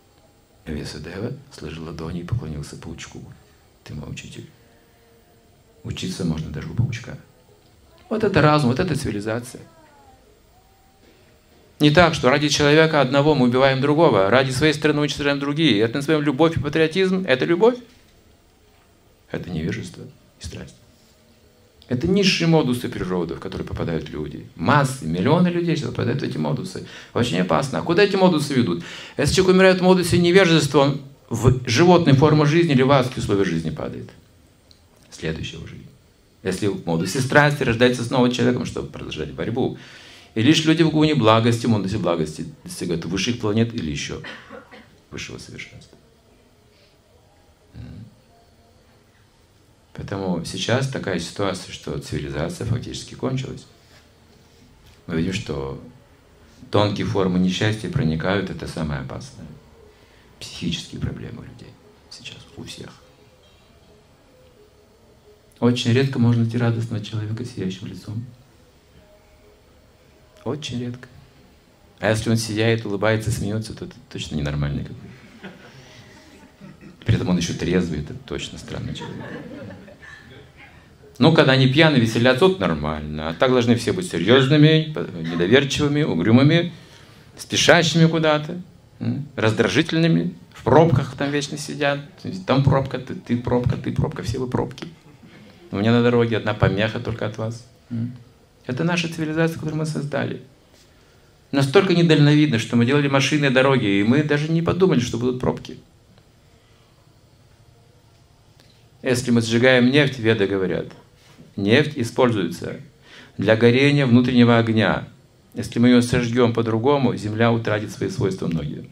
A: Вьясадева сложил ладони и поклонился паучку. Ты мой учитель. Учиться можно даже у паучка. Вот это разум, вот это цивилизация. Не так, что ради человека одного мы убиваем другого, а ради своей страны уничтожаем другие. Это называем любовь и патриотизм. Это любовь? Это невежество и страсть. Это низшие модусы природы, в которые попадают люди. Массы, миллионы людей сейчас попадают в эти модусы. Очень опасно. А куда эти модусы ведут? Если человек умирает в модусе невежества, он в животной форме жизни или в адские условия жизни падает. Следующего жизни. Если в модусе страсти рождается снова человеком, чтобы продолжать борьбу. И лишь люди в гуне благости, в модусе благости достигают высших планет или еще высшего совершенства. Поэтому сейчас такая ситуация, что цивилизация фактически кончилась. Мы видим, что тонкие формы несчастья проникают, это самое опасное. Психические проблемы у людей сейчас, у всех. Очень редко можно найти радостного человека с сияющим лицом. Очень редко. А если он сияет, улыбается, смеется, то это точно ненормальный какой-то. При этом он еще трезвый, это точно странный человек. Ну, когда они пьяны, веселятся, вот нормально. А так должны все быть серьезными, недоверчивыми, угрюмыми, спешащими куда-то, раздражительными, в пробках там вечно сидят. Там пробка, ты пробка, все вы пробки. У меня на дороге одна помеха только от вас. Это наша цивилизация, которую мы создали. Настолько недальновидно, что мы делали машины и дороги, и мы даже не подумали, что будут пробки. Если мы сжигаем нефть, веды говорят, нефть используется для горения внутреннего огня. Если мы ее сожгем по-другому, Земля утратит свои свойства многие.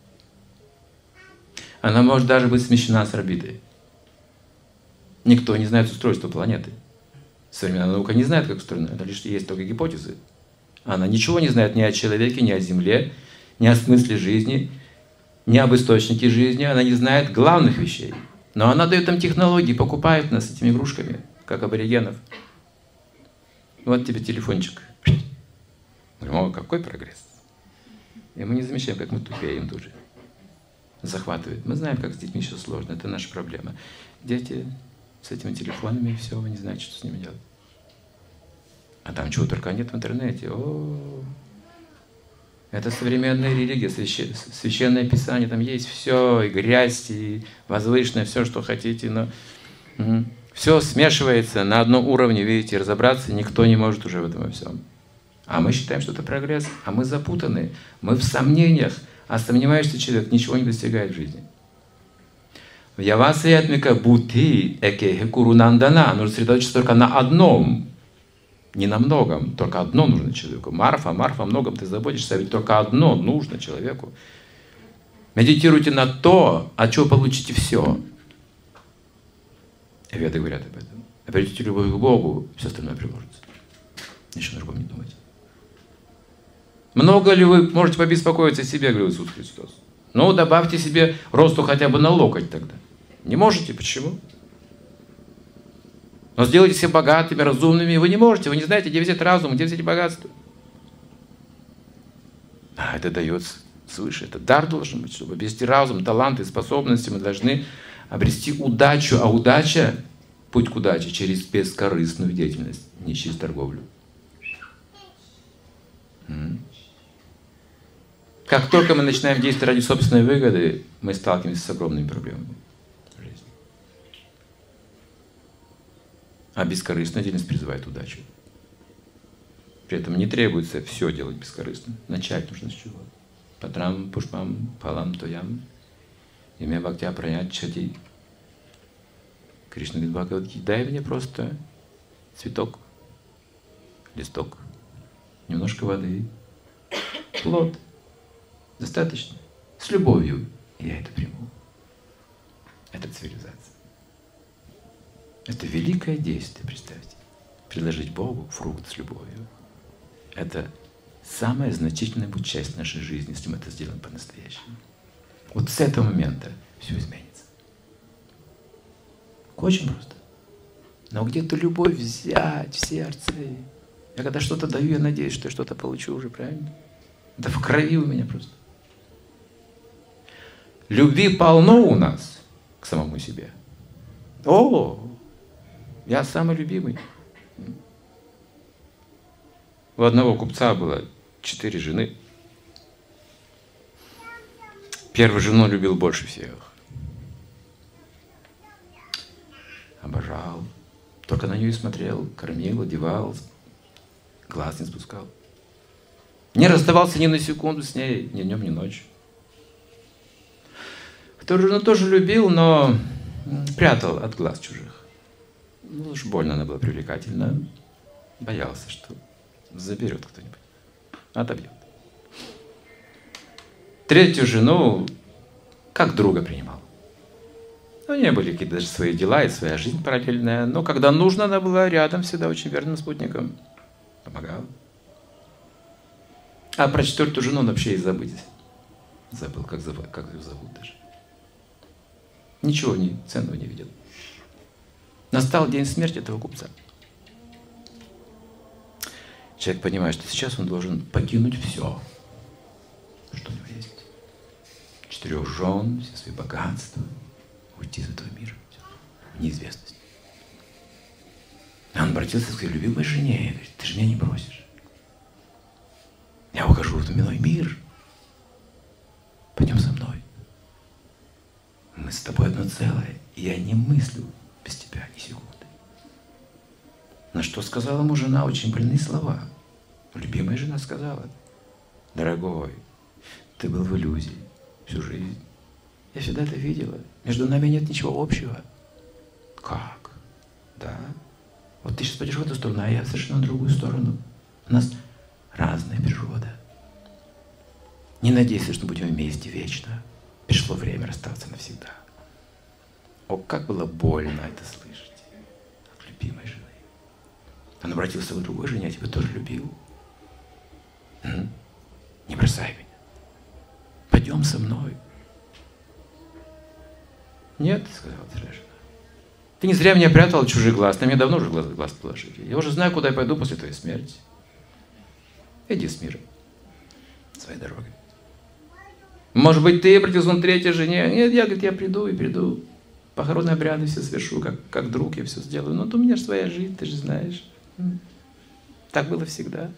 A: Она может даже быть смещена с орбиты. Никто не знает устройства планеты. Современная наука не знает, как устроена. Это лишь есть только гипотезы. Она ничего не знает ни о человеке, ни о Земле, ни о смысле жизни, ни об источнике жизни. Она не знает главных вещей. Но она дает им технологии, покупает нас этими игрушками, как аборигенов. Вот тебе телефончик. Говорим, о, какой прогресс. И мы не замечаем, как мы тупеем тут же. Захватывает. Мы знаем, как с детьми сейчас сложно. Это наша проблема. Дети с этими телефонами, все, вы не знаете, что с ними делать. А там чего только нет в интернете. О, это современная религия, священное писание, там есть все, и грязь, и возвышенное, все, что хотите, но все смешивается на одном уровне, видите, разобраться никто не может уже в этом во всем. А мы считаем, что это прогресс, а мы запутаны, мы в сомнениях, а сомневающийся человек ничего не достигает в жизни. В Явасаятмика Бути Экехе Курунандана нужно сосредоточиться только на одном. Не на многом, только одно нужно человеку. Марфа, о многом ты заботишься, а ведь только одно нужно человеку. Медитируйте на то, от чего получите все. Веды говорят об этом. Обретите любовь к Богу, все остальное приложится. Ничего на другом не думайте. Много ли вы можете побеспокоиться о себе, говорил Иисус Христос? Ну, добавьте себе росту хотя бы на локоть тогда. Не можете? Почему? Но сделайте себя богатыми, разумными. Вы не можете, вы не знаете, где взять разум, где взять богатство. А это дается свыше. Это дар должен быть, чтобы обрести разум, таланты, способности. Мы должны обрести удачу. А удача, путь к удаче через бескорыстную деятельность, не через торговлю. Как только мы начинаем действовать ради собственной выгоды, мы сталкиваемся с огромными проблемами в жизни. А бескорыстная деятельность призывает удачу. При этом не требуется все делать бескорыстно. Начать нужно с чего? Патрам, пушпам, палам, тоям. Имя бхактя пранят чати. Кришна говорит Бхагавадгите, дай мне просто цветок, листок, немножко воды, плод. Достаточно. С любовью я это приму. Это цивилизация. Это великое действие, представьте. Предложить Богу фрукт с любовью. Это самая значительная будет часть нашей жизни, если мы это сделаем по-настоящему. Вот с этого момента все изменится. Очень просто. Но где-то любовь взять в сердце. Я когда что-то даю, я надеюсь, что я что-то получу уже, правильно? Это в крови у меня просто. Любви полно у нас к самому себе. О, Я самый любимый. У одного купца было 4 жены. Первую жену любил больше всех. Обожал. Только на нее и смотрел, кормил, одевал, глаз не спускал. Не расставался ни на секунду с ней, ни днем, ни ночью. Вторую жену тоже любил, но прятал от глаз чужих. Ну уж больно она была привлекательна. Боялся, что заберет кто-нибудь, отобьет. Третью жену как друга принимал. У нее были какие-то даже свои дела и своя жизнь параллельная, но когда нужно, она была рядом, всегда очень верным спутником. Помогала. А про четвертую жену он вообще и забыть забыл, как ее зовут даже. Ничего ценного не видел. Настал день смерти этого купца. Человек понимает, что сейчас он должен покинуть все, что у него есть. 4 жен, все свои богатства, уйти из этого мира, в неизвестность. А он обратился к своей любимой жене и говорит: ты же меня не бросишь. Я ухожу в иной мир. Пойдем со мной. Мы с тобой одно целое, и я не мыслю без тебя ни секунды. На что сказала ему жена очень больные слова. Любимая жена сказала: дорогой, ты был в иллюзии всю жизнь. Я всегда это видела. Между нами нет ничего общего. Как? Да? Вот ты сейчас пойдешь в эту сторону, а я совершенно в другую сторону. У нас разная природа. Не надейся, что будем вместе вечно. Пришло время расстаться навсегда. О, как было больно это слышать от любимой жены. Он обратился к другой жене: я тебя тоже любил. Не бросай меня. Пойдем со мной. Нет, сказала вторая жена. Ты не зря меня прятал от чужих глаз. На меня давно уже глаз положили. Я уже знаю, куда я пойду после твоей смерти. Иди с миром, своей дорогой. Может быть, ты обратился к третьей жене. Нет, я приду и приду. Похоронные обряды все совершу, как друг я все сделаю. Но у меня же своя жизнь, ты же знаешь. Так было всегда.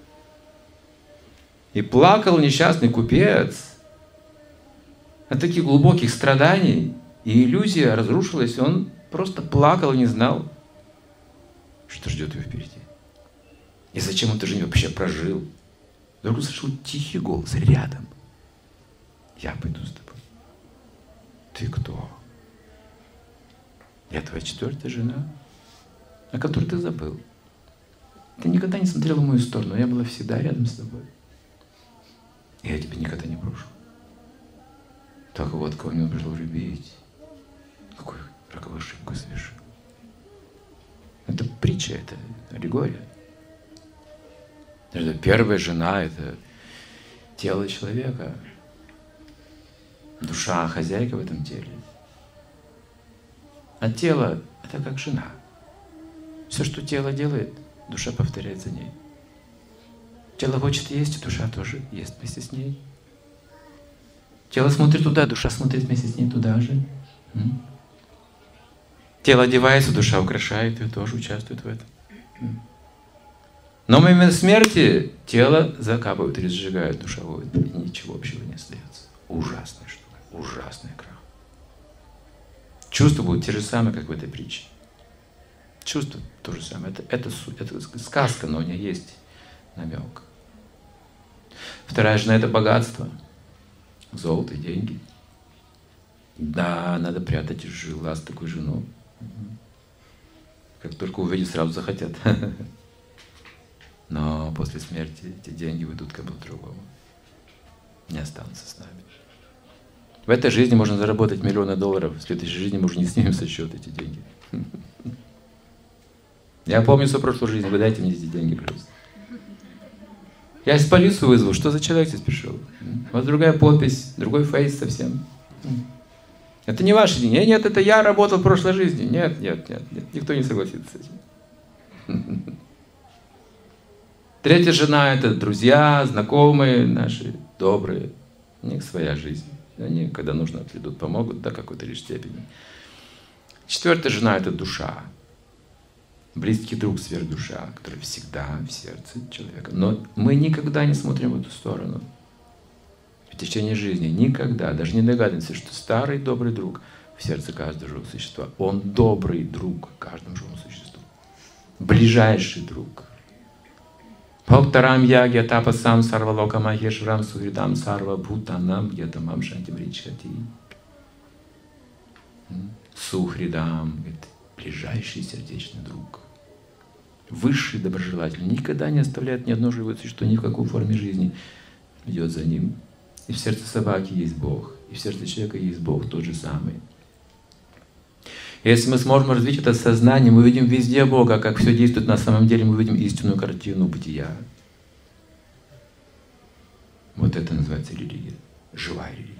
A: И плакал несчастный купец от таких глубоких страданий, и иллюзия разрушилась. Он просто плакал и не знал, что ждет его впереди. И зачем он эту жизнь вообще прожил. Вдруг услышал тихий голос рядом: я пойду с тобой. Ты кто? Я твоя 4-я жена, о которой ты забыл. Ты никогда не смотрел в мою сторону, я была всегда рядом с тобой. И я тебя никогда не брошу. Только вот кого мне пришло любить, какую роковую ошибку совершил. Это притча, это аллегория. Это первая жена, это тело человека, душа хозяйка в этом теле. А тело — это как жена. Все, что тело делает, душа повторяет за ней. Тело хочет есть, и душа тоже ест вместе с ней. Тело смотрит туда, душа смотрит вместе с ней туда же. Тело одевается, душа украшает ее, тоже участвует в этом. Но в момент смерти тело закапывают или сжигают, душа уходит, и ничего общего не остается. Ужасная штука, ужасный крах. Чувства будут те же самые, как в этой притче. Чувства то же самое. Это сказка, но у нее есть намек. Вторая жена — это богатство. Золото и деньги. Да, надо прятать из глаз такую жену. Как только увидят, сразу захотят. Но после смерти эти деньги уйдут кому-то другому. Не останутся с нами. В этой жизни можно заработать миллионы долларов, в следующей жизни мы уже не снимем со счета эти деньги. Я помню свою прошлую жизнь, вы дайте мне эти деньги, пожалуйста. Я из полицию вызвал, что за человек здесь пришел? У вас другая подпись, другой фейс совсем. Это не ваши деньги. Нет, это я работал в прошлой жизни. Нет, никто не согласится с этим. Третья жена — это друзья, знакомые наши, добрые. У них своя жизнь. Они, когда нужно, придут, помогут до какой-то лишь степени. 4-я жена — это душа. близкий друг, сверхдуша, который всегда в сердце человека. Но мы никогда не смотрим в эту сторону. В течение жизни никогда, даже не догадываемся, что старый добрый друг в сердце каждого живого существа. Он добрый друг каждому живому существу. Ближайший друг. Бхактарам яги тапасам сарвалока махешварам суридам сарва бхутанам ятамам шантим ричати. Сухридам — это ближайший сердечный друг. Высший доброжелатель никогда не оставляет ни одно живое существо ни в какой форме жизни. Идет за ним. И в сердце собаки есть Бог, и в сердце человека есть Бог тот же самый. Если мы сможем развить это сознание, мы увидим везде Бога, как все действует на самом деле, мы увидим истинную картину бытия. Вот это называется религия, живая религия.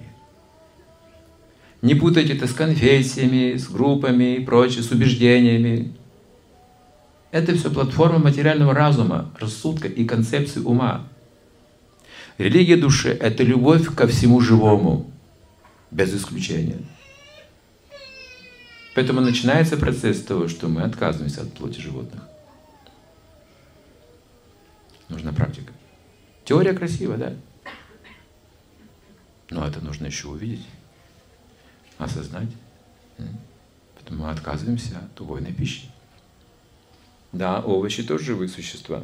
A: Не путайте это с конфессиями, с группами и прочее, с убеждениями. Это все платформа материального разума, рассудка и концепции ума. Религия души — это любовь ко всему живому, без исключения. Поэтому начинается процесс того, что мы отказываемся от плоти животных. Нужна практика. Теория красивая, да? Но это нужно еще увидеть, осознать. Поэтому мы отказываемся от убойной пищи. Да, овощи тоже живые существа.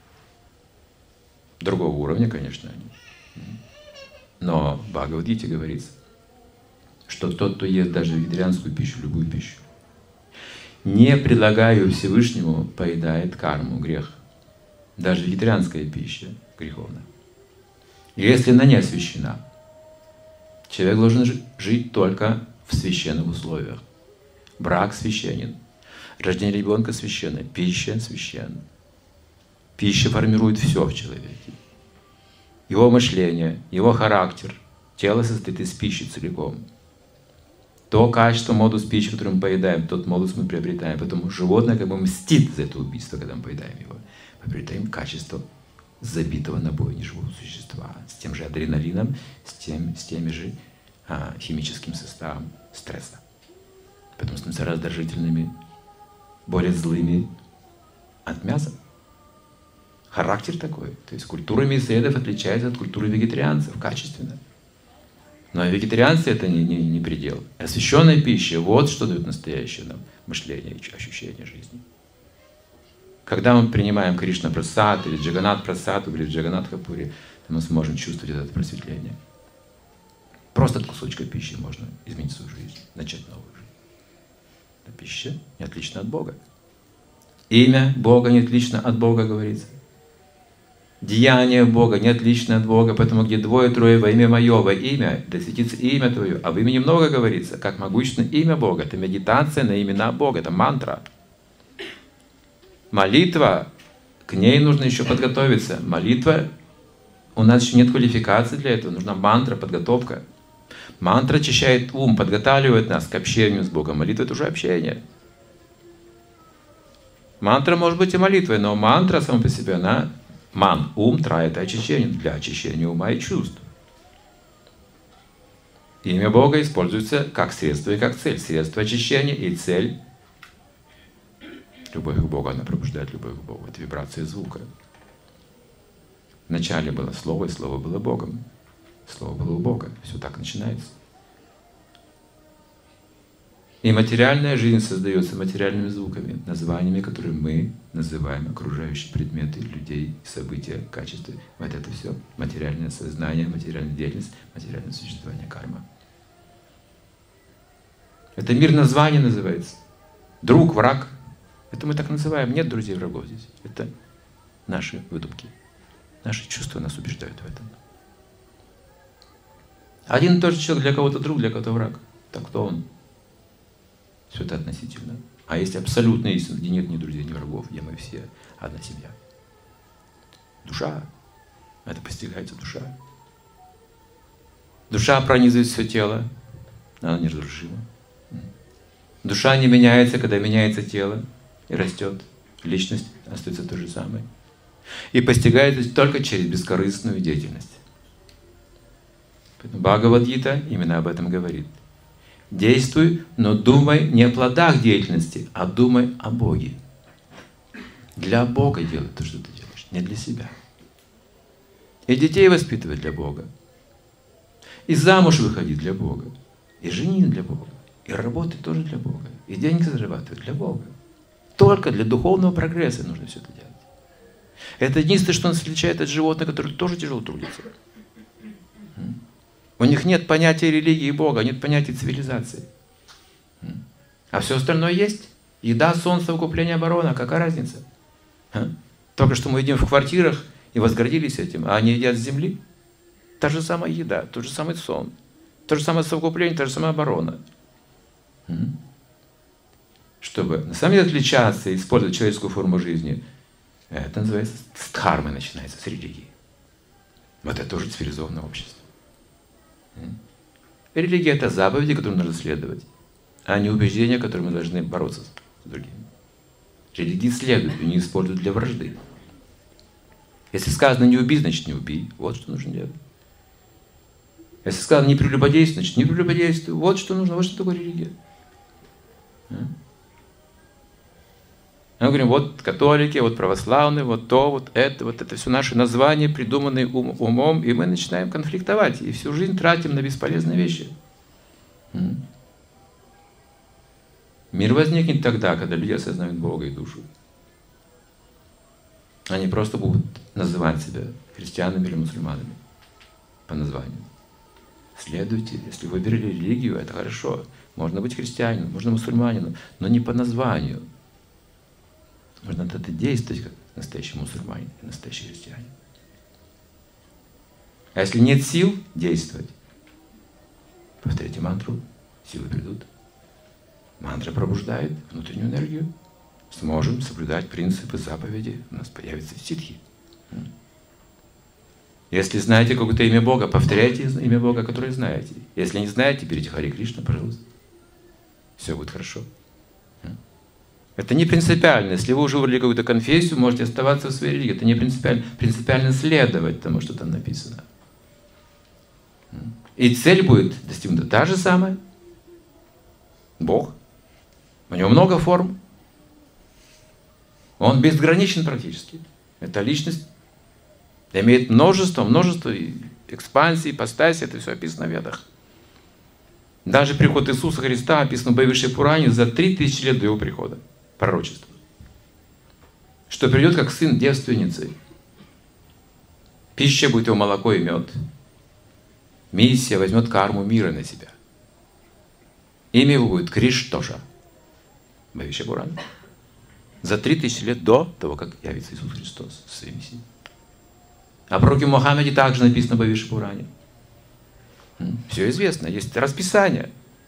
A: Другого уровня, конечно, они. Но в Бхагавад-гите говорится, что тот, кто ест даже вегетарианскую пищу, любую пищу, не предлагая ее Всевышнему, поедает карму, грех. Даже вегетарианская пища греховна. Если она не освящена, человек должен жить только в священных условиях. Брак священен, рождение ребенка священно, пища священна. Пища формирует все в человеке. Его мышление, его характер. Тело состоит из пищи целиком. То качество, модус пищи, который мы поедаем, тот модус мы приобретаем. Поэтому животное как бы мстит за это убийство, когда мы поедаем его. Мы приобретаем качество забитого на бойне живого существа. С тем же адреналином, с теми же химическим составом стресса. Поэтому становимся раздражительными, более злыми от мяса. Характер такой. То есть культура мясоедов отличается от культуры вегетарианцев качественно. Но вегетарианцы — это не предел. Освященная пища — вот что дает настоящее нам мышление и ощущение жизни. Когда мы принимаем Кришна Прасад или Джаганат Прасад, или Джаганат Хапури, то мы сможем чувствовать это просветление. Просто от кусочка пищи можно изменить свою жизнь, начать новую жизнь. Но пища не отлична от Бога. Имя Бога не отлично от Бога, говорится. Деяние Бога не отлично от Бога, поэтому где двое-трое во имя Мое, во имя, да светится имя Твое. А в имени много говорится, как могущественное имя Бога. Это медитация на имена Бога, это мантра. Молитва, к ней нужно еще подготовиться. Молитва, у нас еще нет квалификации для этого, нужна мантра, подготовка. Мантра очищает ум, подготавливает нас к общению с Богом. Молитва — это уже общение. Мантра может быть и молитвой, но мантра сама по себе, она ум, тра — это очищение, для очищения ума и чувств. Имя Бога используется как средство и как цель. Средство очищения и цель — любовь к Богу, она пробуждает любовь к Богу. Это вибрация звука. Вначале было Слово, и Слово было Богом. Слово было у Бога. Все так начинается. И материальная жизнь создается материальными звуками, названиями, которые мы называем окружающие предметы, людей, события, качества. Вот это все материальное сознание, материальная деятельность, материальное существование, карма. Это мир названий называется. Друг, враг. Это мы так называем. Нет друзей, врагов здесь. Это наши выдумки. Наши чувства нас убеждают в этом. Один и тот же человек, для кого-то друг, для кого-то враг. Так кто он? Все это относительно. А есть абсолютная истина, где нет ни друзей, ни врагов, где мы все одна семья. Душа. Это постигается душа. Душа пронизывает все тело. Она неразрушима. Душа не меняется, когда меняется тело и растет. Личность остается той же самой. И постигается только через бескорыстную деятельность. Поэтому Бхагавад-гита именно об этом говорит. Действуй, но думай не о плодах деятельности, а думай о Боге. Для Бога делать то, что ты делаешь, не для себя. И детей воспитывать для Бога. И замуж выходить для Бога. И женить для Бога. И работать тоже для Бога. И деньги зарабатывать для Бога. Только для духовного прогресса нужно все это делать. Это единственное, что нас отличает от животных, которые тоже тяжело трудятся. У них нет понятия религии и Бога, нет понятия цивилизации. А все остальное есть. Еда, сон, совокупление, оборона. Какая разница? Только что мы едим в квартирах и возгордились этим, а они едят с земли. Та же самая еда, тот же самый сон, то же самое совокупление, та же самая оборона. Чтобы на самом деле отличаться и использовать человеческую форму жизни, это называется с дхармы, начинается с религии. Вот это тоже цивилизованное общество. Религия — это заповеди, которые нужно следовать, а не убеждения, которые мы должны бороться с другими. Религии следуют и не используют для вражды. Если сказано «не убий», значит «не убий». Вот что нужно делать. Если сказано «не прелюбодействуй», значит «не прелюбодействуй». Вот что нужно, вот что такое религия. Мы говорим, вот католики, вот православные, вот то, вот это все наши названия, придуманные умом, и мы начинаем конфликтовать, и всю жизнь тратим на бесполезные вещи. Мир возникнет тогда, когда люди осознают Бога и душу. Они просто будут называть себя христианами или мусульманами по названию. Следуйте, если вы выбрали религию, это хорошо. Можно быть христианином, можно мусульманином, но не по названию. Нужно это действовать как настоящий мусульманин и настоящий христианин. А если нет сил действовать, повторите мантру, силы придут. Мантра пробуждает внутреннюю энергию. Сможем соблюдать принципы заповеди, у нас появятся ситхи. Если знаете какое-то имя Бога, повторяйте имя Бога, которое знаете. Если не знаете, берите Харе Кришна, пожалуйста. Все будет хорошо. Это не принципиально. Если вы уже выбрали какую-то конфессию, можете оставаться в своей религии. Это не принципиально. Принципиально следовать тому, что там написано. И цель будет достигнута та же самая. Бог. У него много форм. Он безграничен практически. Это личность имеет множество экспансий, ипостасей. Это все описано в Ведах. Даже приход Иисуса Христа описан в Бхагавад Пуране за 3000 лет до его прихода. Пророчество. Что придет как сын девственницы. Пища будет его молоко и мед. Миссия возьмет карму мира на себя. Имя его будет Криштоша. Бхагавад Пурана. За 3000 лет до того, как явится Иисус Христос со своей миссией. О пророке Мухаммеде также написано в Бхагавад Пуране. Все известно, есть расписание.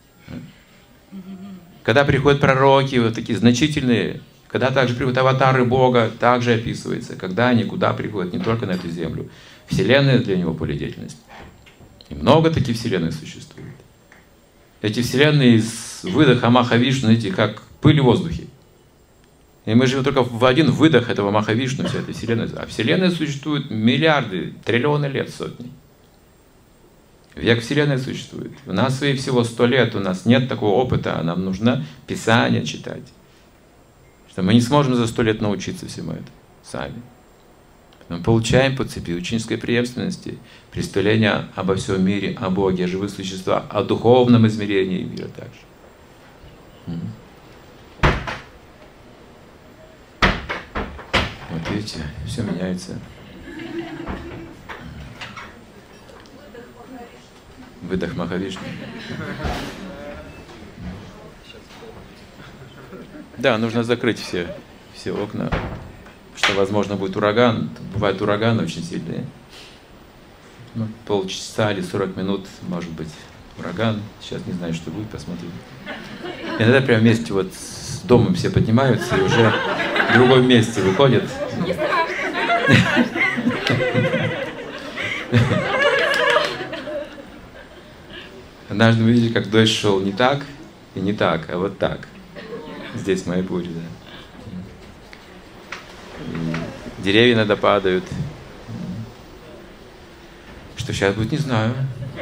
A: Когда приходят пророки, вот такие значительные, когда также приходят аватары Бога, также описывается, когда они куда приходят, не только на эту землю. Вселенная для него поле деятельности. И много таких вселенных существует. Эти вселенные из выдоха Махавишну, знаете, как пыль в воздухе. И мы живем только в один выдох этого Махавишну, вся эта вселенная. А вселенная существует миллиарды, триллионы лет, сотни. Век Вселенной существует. У нас и всего 100 лет, у нас нет такого опыта, а нам нужно Писание читать. Что мы не сможем за 100 лет научиться всему этому сами. Мы получаем по цепи ученической преемственности представление обо всем мире, о Боге, о живых существах, о духовном измерении мира также. Вот видите, все меняется. Выдох Махавишну. Да, нужно закрыть все окна, что, возможно, будет ураган. Бывают ураганы очень сильные. Ну, полчаса или 40 минут, может быть, ураган. Сейчас не знаю, что будет, посмотрим. Иногда прямо вместе вот с домом все поднимаются и уже в другом месте выходят. Не страшно. Однажды мы видели, как дождь шел не так и не так, а вот так. Здесь в Майяпуре, да. И деревья иногда падают. Что сейчас будет, не знаю.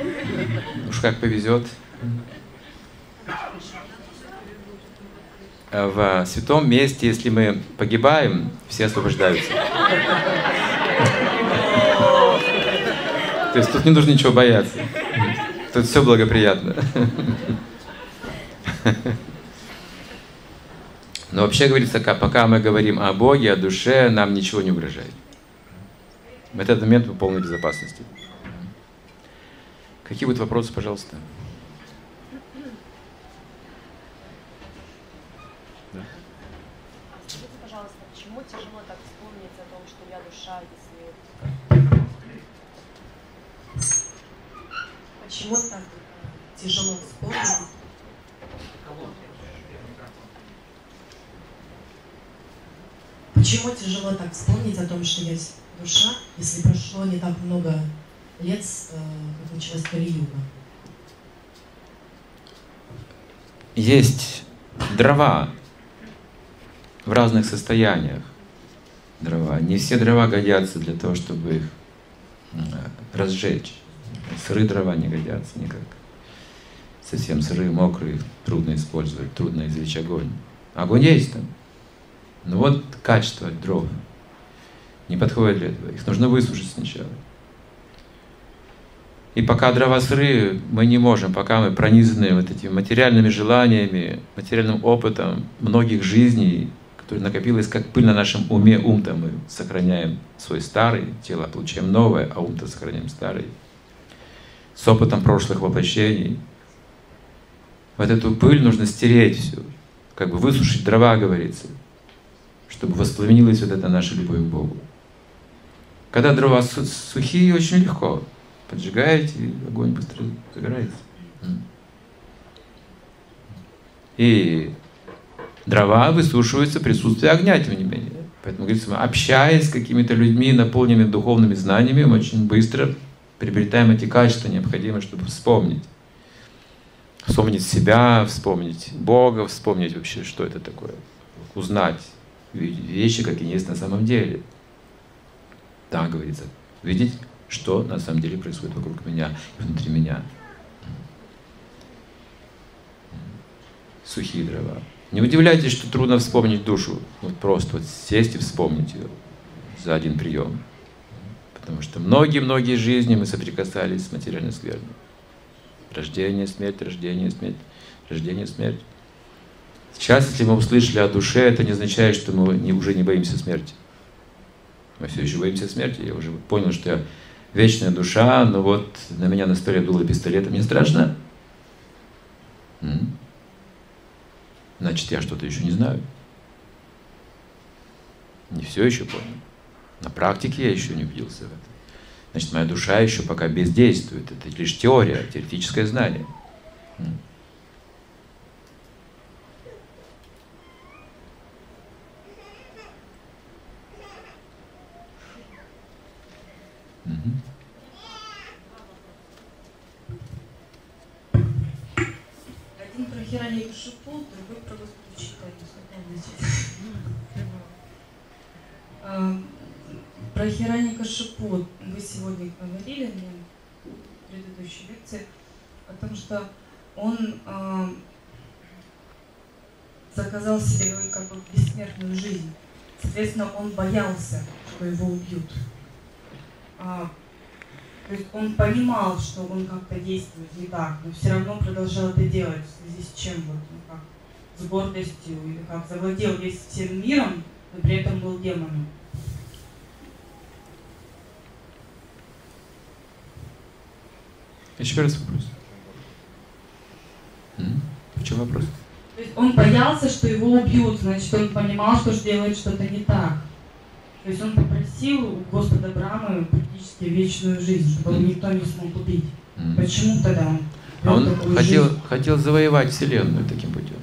A: Уж как повезет. в святом месте, если мы погибаем, все освобождаются. То есть тут не нужно ничего бояться. Тут все благоприятно. Но вообще говорится, пока мы говорим о Боге, о душе, нам ничего не угрожает. В этот момент мы в полной безопасности. Какие будут вопросы, пожалуйста? Да.
B: Скажите, пожалуйста, почему тяжело так вспомнить о том, что я душа, если... Почему так тяжело вспомнить? Почему тяжело так вспомнить о том, что я душа, если прошло не так много лет, как началась Кали-юга?
A: Есть дрова в разных состояниях. Дрова. Не все дрова годятся для того, чтобы их разжечь. Сырые дрова не годятся никак. Совсем сырые, мокрые, трудно использовать, трудно извлечь огонь. Огонь есть там. Но вот качество дров не подходит для этого. Их нужно высушить сначала. И пока дрова сырые, мы не можем, пока мы пронизаны вот этими материальными желаниями, материальным опытом многих жизней, который накопилось как пыль на нашем уме. Ум-то мы сохраняем свой старый, тело получаем новое, а ум-то сохраняем старый. С опытом прошлых воплощений. Вот эту пыль нужно стереть все, как бы высушить дрова, говорится, чтобы воспламенилась вот эта наша любовь к Богу. Когда дрова сухие, очень легко. Поджигаете, и огонь быстро загорается. И дрова высушиваются в присутствии огня, тем не менее. Поэтому, говорится, общаясь с какими-то людьми, наполненными духовными знаниями, мы очень быстро приобретаем эти качества, необходимые, чтобы вспомнить. Вспомнить себя, вспомнить Бога, вспомнить вообще, что это такое. Узнать вещи, какие есть на самом деле. Так говорится. Видеть, что на самом деле происходит вокруг меня и внутри меня. Сухие дрова. Не удивляйтесь, что трудно вспомнить душу. Вот просто вот сесть и вспомнить ее за один прием. Потому что многие-многие жизни мы соприкасались с материальной скверной. Рождение, смерть, рождение, смерть, рождение, смерть. Сейчас, если мы услышали о душе, это не означает, что мы уже не боимся смерти. Мы все еще боимся смерти. Я уже понял, что я вечная душа, но вот на меня на столе дуло пистолета, мне страшно. Значит, я что-то еще не знаю. Не все еще понял. На практике я еще не убедился в этом. Значит, моя душа еще пока бездействует. Это лишь теория, теоретическое знание.
B: Один про Хираньякашипу, другой про Господа Чайтанью. Про Хираньякашипу вы сегодня говорили на предыдущей лекции о том, что он заказал себе как бы бессмертную жизнь. Соответственно, он боялся, что его убьют. То есть он понимал, что он как-то действует не так, но все равно продолжал это делать. В связи с чем? Вот, как, с гордостью, или как завладел весь всем миром, но при этом был демоном.
A: Еще раз вопрос. В чем вопрос?
B: То есть он боялся, что его убьют, значит, он понимал, что делает что-то не так. То есть он попросил у Господа Брамы практически вечную жизнь, чтобы его никто не смог убить. Почему тогда он
A: хотел завоевать Вселенную таким путем.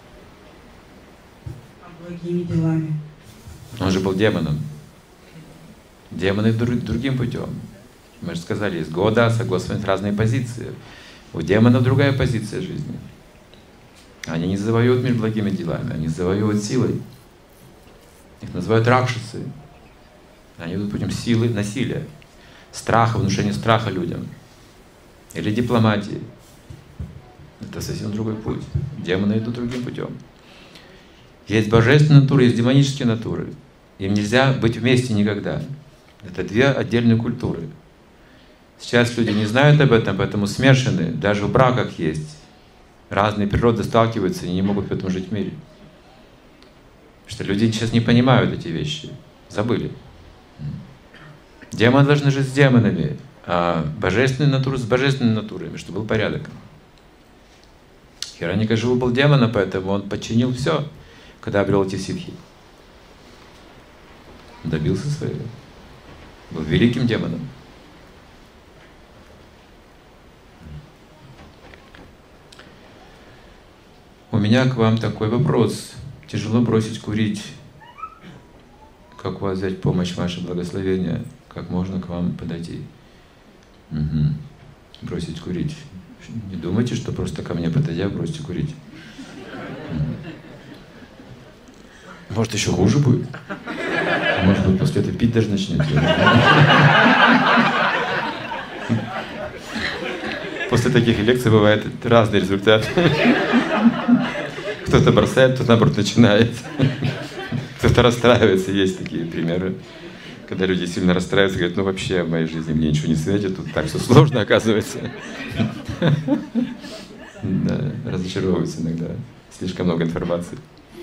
B: А благими делами?
A: Он же был демоном. Демоны другим путем. Мы же сказали, есть Гаудаса, Господь, разные позиции. У демонов другая позиция жизни. Они не завоюют мир благими делами, они завоюют силой. Их называют ракшасы. Они идут путем силы, насилия, страха, внушения страха людям. Или дипломатии. Это совсем другой путь. Демоны идут другим путем. Есть божественные натуры, есть демонические натуры. Им нельзя быть вместе никогда. Это две отдельные культуры. Сейчас люди не знают об этом, поэтому смешаны. Даже в браках есть. Разные природы сталкиваются и не могут поэтому жить в мире. Потому что люди сейчас не понимают эти вещи. Забыли. Демоны должны жить с демонами, а божественные натуры с божественными натурами, чтобы был порядок. Хираньякашипу был демоном, поэтому он подчинил все, когда обрел эти ситхи. Добился своего. Был великим демоном. У меня к вам такой вопрос. Тяжело бросить курить. Как у вас взять помощь, ваше благословение? Как можно к вам подойти? Бросить курить. Не думайте, что просто ко мне подойдя, бросьте курить. Может, еще хуже будет. Может быть, после этого пить даже начнете. После таких лекций бывает разный результат. Кто-то бросает, кто-то, наоборот, начинает. Кто-то расстраивается. Есть такие примеры, когда люди сильно расстраиваются, говорят, ну вообще в моей жизни мне ничего не светит, тут так все сложно оказывается. Да, разочаровываются иногда. Слишком много информации.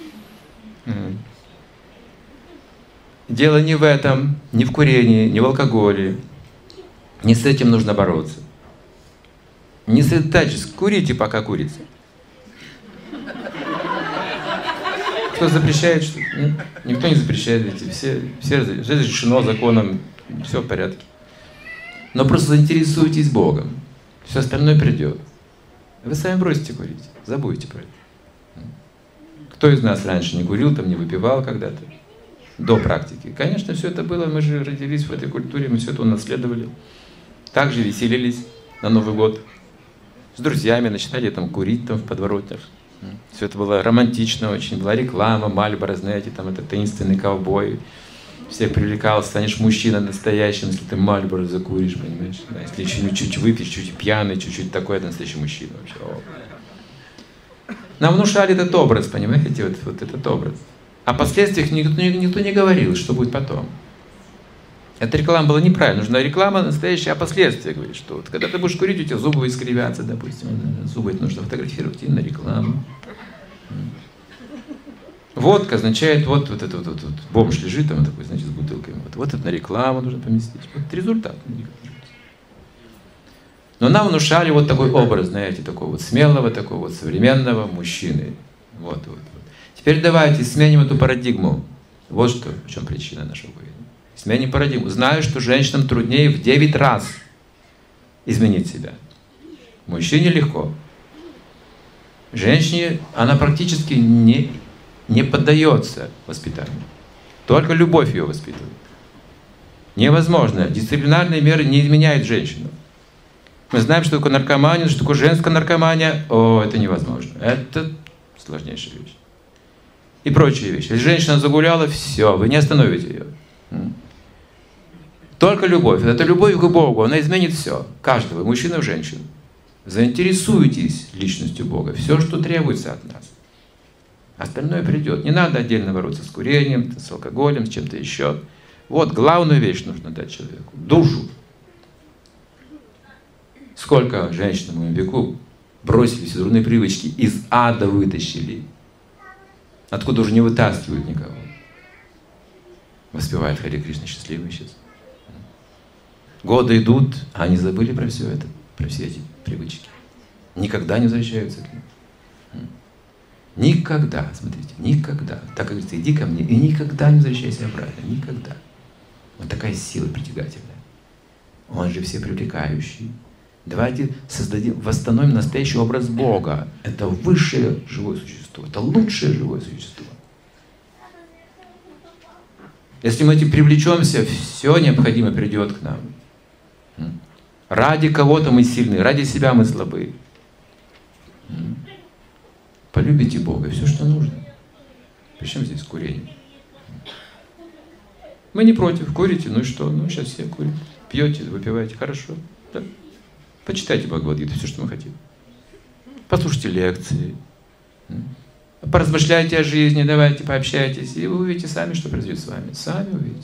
A: Дело не в этом, не в курении, не в алкоголе. Не с этим нужно бороться. Не сосредотачивайтесь, курите, пока курица. Кто запрещает? Что? Нет? Никто не запрещает, ведь все разрешено законом, все в порядке. Но просто заинтересуйтесь Богом. Все остальное придет. Вы сами бросите курить, забудьте про это. Кто из нас раньше не курил, там не выпивал когда-то? До практики. Конечно, все это было, мы же родились в этой культуре, мы все это унаследовали. Также веселились на Новый год. С друзьями начинали там курить там в подворотнях. Все это было романтично очень, была реклама, Мальборо, знаете, там это таинственный ковбой. Всех привлекал, станешь мужчиной настоящим, если ты Мальборо закуришь, понимаешь? Да, если чуть-чуть выпьешь, чуть пьяный, чуть-чуть такой, это настоящий мужчина вообще. Нам внушали этот образ, понимаете, вот этот образ. О последствиях никто не говорил, что будет потом. Эта реклама была неправильная. Нужна реклама настоящая о последствиях. Говорит, что вот, когда ты будешь курить, у тебя зубы искривятся, допустим. Зубы это нужно фотографировать и на рекламу. Водка означает вот это бомж лежит там такой, значит, с бутылкой. Вот это на рекламу нужно поместить. Вот результат. Но нам внушали вот такой образ, знаете, такого вот смелого, такого вот современного мужчины. Вот. Теперь давайте сменим эту парадигму. Вот что, в чем причина нашего поведения. Сменим парадигму. Знаю, что женщинам труднее в 9 раз изменить себя. Мужчине легко. Женщине она практически не поддается воспитанию. Только любовь ее воспитывает. Невозможно. Дисциплинарные меры не изменяют женщину. Мы знаем, что такое наркомания, что такое женская наркомания. О, это невозможно. Это сложнейшая вещь. И прочие вещи. Если женщина загуляла, все, вы не остановите ее. Только любовь. Это любовь к Богу, она изменит все. Каждого, мужчину и женщину. Заинтересуйтесь личностью Бога. Все, что требуется от нас. Остальное придет. Не надо отдельно бороться с курением, с алкоголем, с чем-то еще. Вот главную вещь нужно дать человеку. Душу. Сколько женщин в моем веку бросили все дурные привычки, из ада вытащили. Откуда уже не вытаскивают никого. Воспевают Харе Кришна, счастливые сейчас. Годы идут, а они забыли про все это, про все эти привычки. Никогда не возвращаются к ним. Никогда, смотрите, никогда. Так как говорится, иди ко мне и никогда не возвращайся обратно. Никогда. Вот такая сила притягательная. Он же все привлекающий. Давайте восстановим настоящий образ Бога. Это высшее живое существо. Это лучшее живое существо. Если мы этим привлечемся, все необходимое придет к нам. Ради кого-то мы сильны, ради себя мы слабы. Полюбите Бога, все, что нужно. Причем здесь курение? Мы не против, курите, ну и что? Ну, сейчас все курят. Пьете, выпиваете, хорошо. Да. Почитайте Бхагавад-гиту, все, что мы хотим. Послушайте лекции. Поразмышляйте о жизни, давайте пообщайтесь, и вы увидите сами, что произойдет с вами. Сами увидите.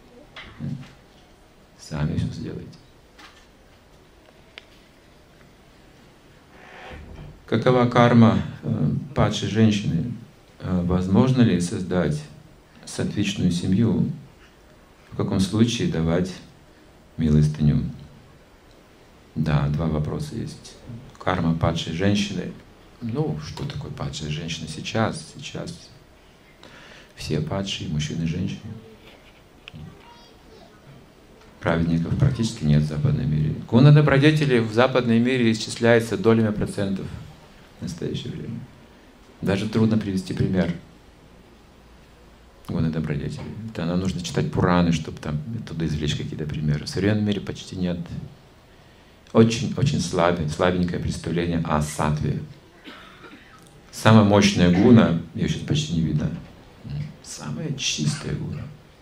A: Сами все сделаете. Какова карма падшей женщины? Возможно ли создать саттвичную семью? В каком случае давать милостыню? Да, два вопроса есть. Карма падшей женщины. Ну, что такое падшая женщина сейчас? Сейчас все падшие, мужчины и женщины. Праведников практически нет в западном мире. Гуна добродетели в западном мире исчисляется долями процентов в настоящее время. Даже трудно привести пример гуны добродетели. Это нам нужно читать Пураны, чтобы там оттуда извлечь какие-то примеры. В современном мире почти нет. Очень слабенькое представление о саттве. Самая мощная гуна, ее сейчас почти не видно. Самая чистая гуна.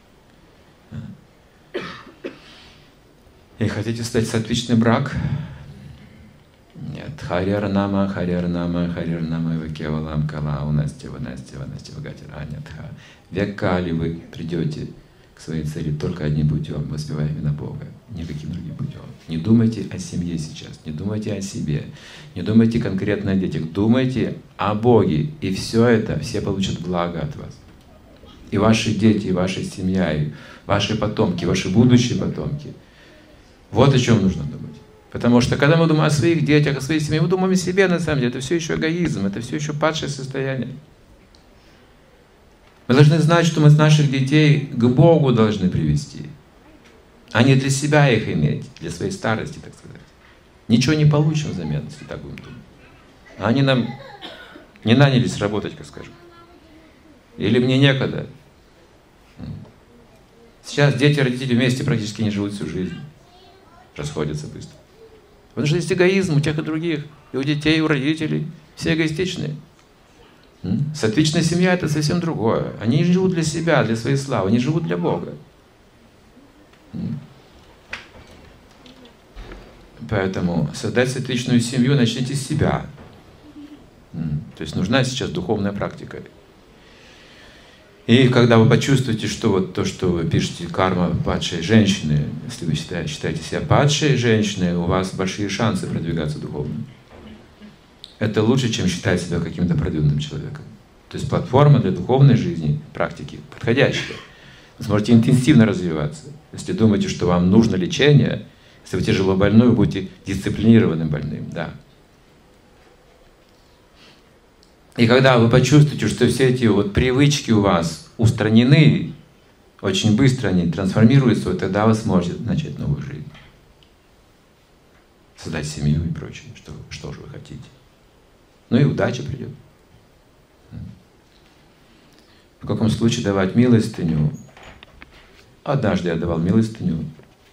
A: И хотите стать саттвичный брак? Нет. Харьяр-нама, Харьяр-нама, Харьяр-нама, Вакевалам, Кала, Унасти, Ванасти, Ванасти, Вагатира, Анятха. Век Кали вы придете к своей цели только одним путем, воспевая именно Бога, никаким другим путем. Не думайте о семье сейчас, не думайте о себе, не думайте конкретно о детях, думайте о Боге, и все получат благо от вас. И ваши дети, и ваша семья, и ваши потомки, ваши будущие потомки. Вот о чем нужно думать. Потому что когда мы думаем о своих детях, о своей семье, мы думаем о себе на самом деле. Это все еще эгоизм, это все еще падшее состояние. Мы должны знать, что мы наших детей к Богу должны привести, а не для себя их иметь, для своей старости, так сказать. Ничего не получим взамен, если так будем думать. Они нам не нанялись работать, как скажем. Или мне некогда. Сейчас дети и родители вместе практически не живут всю жизнь. Расходятся быстро. Потому что есть эгоизм у тех и других, и у детей, и у родителей. Все эгоистичные. Саттвичная семья — это совсем другое. Они не живут для себя, для своей славы, они живут для Бога. Поэтому создать саттвичную семью начните с себя. То есть нужна сейчас духовная практика. И когда вы почувствуете, что вот то, что вы пишете, карма падшей женщины, если вы считаете себя падшей женщиной, у вас большие шансы продвигаться духовно. Это лучше, чем считать себя каким-то продвинутым человеком. То есть платформа для духовной жизни, практики подходящая. Вы сможете интенсивно развиваться. Если думаете, что вам нужно лечение, если вы тяжело больной, вы будете дисциплинированным больным. Да. И когда вы почувствуете, что все эти вот привычки у вас устранены, очень быстро они трансформируются, вот тогда вы сможете начать новую жизнь. Создать семью и прочее, что же вы хотите. Ну и удача придет. В каком случае давать милостыню? Однажды я давал милостыню.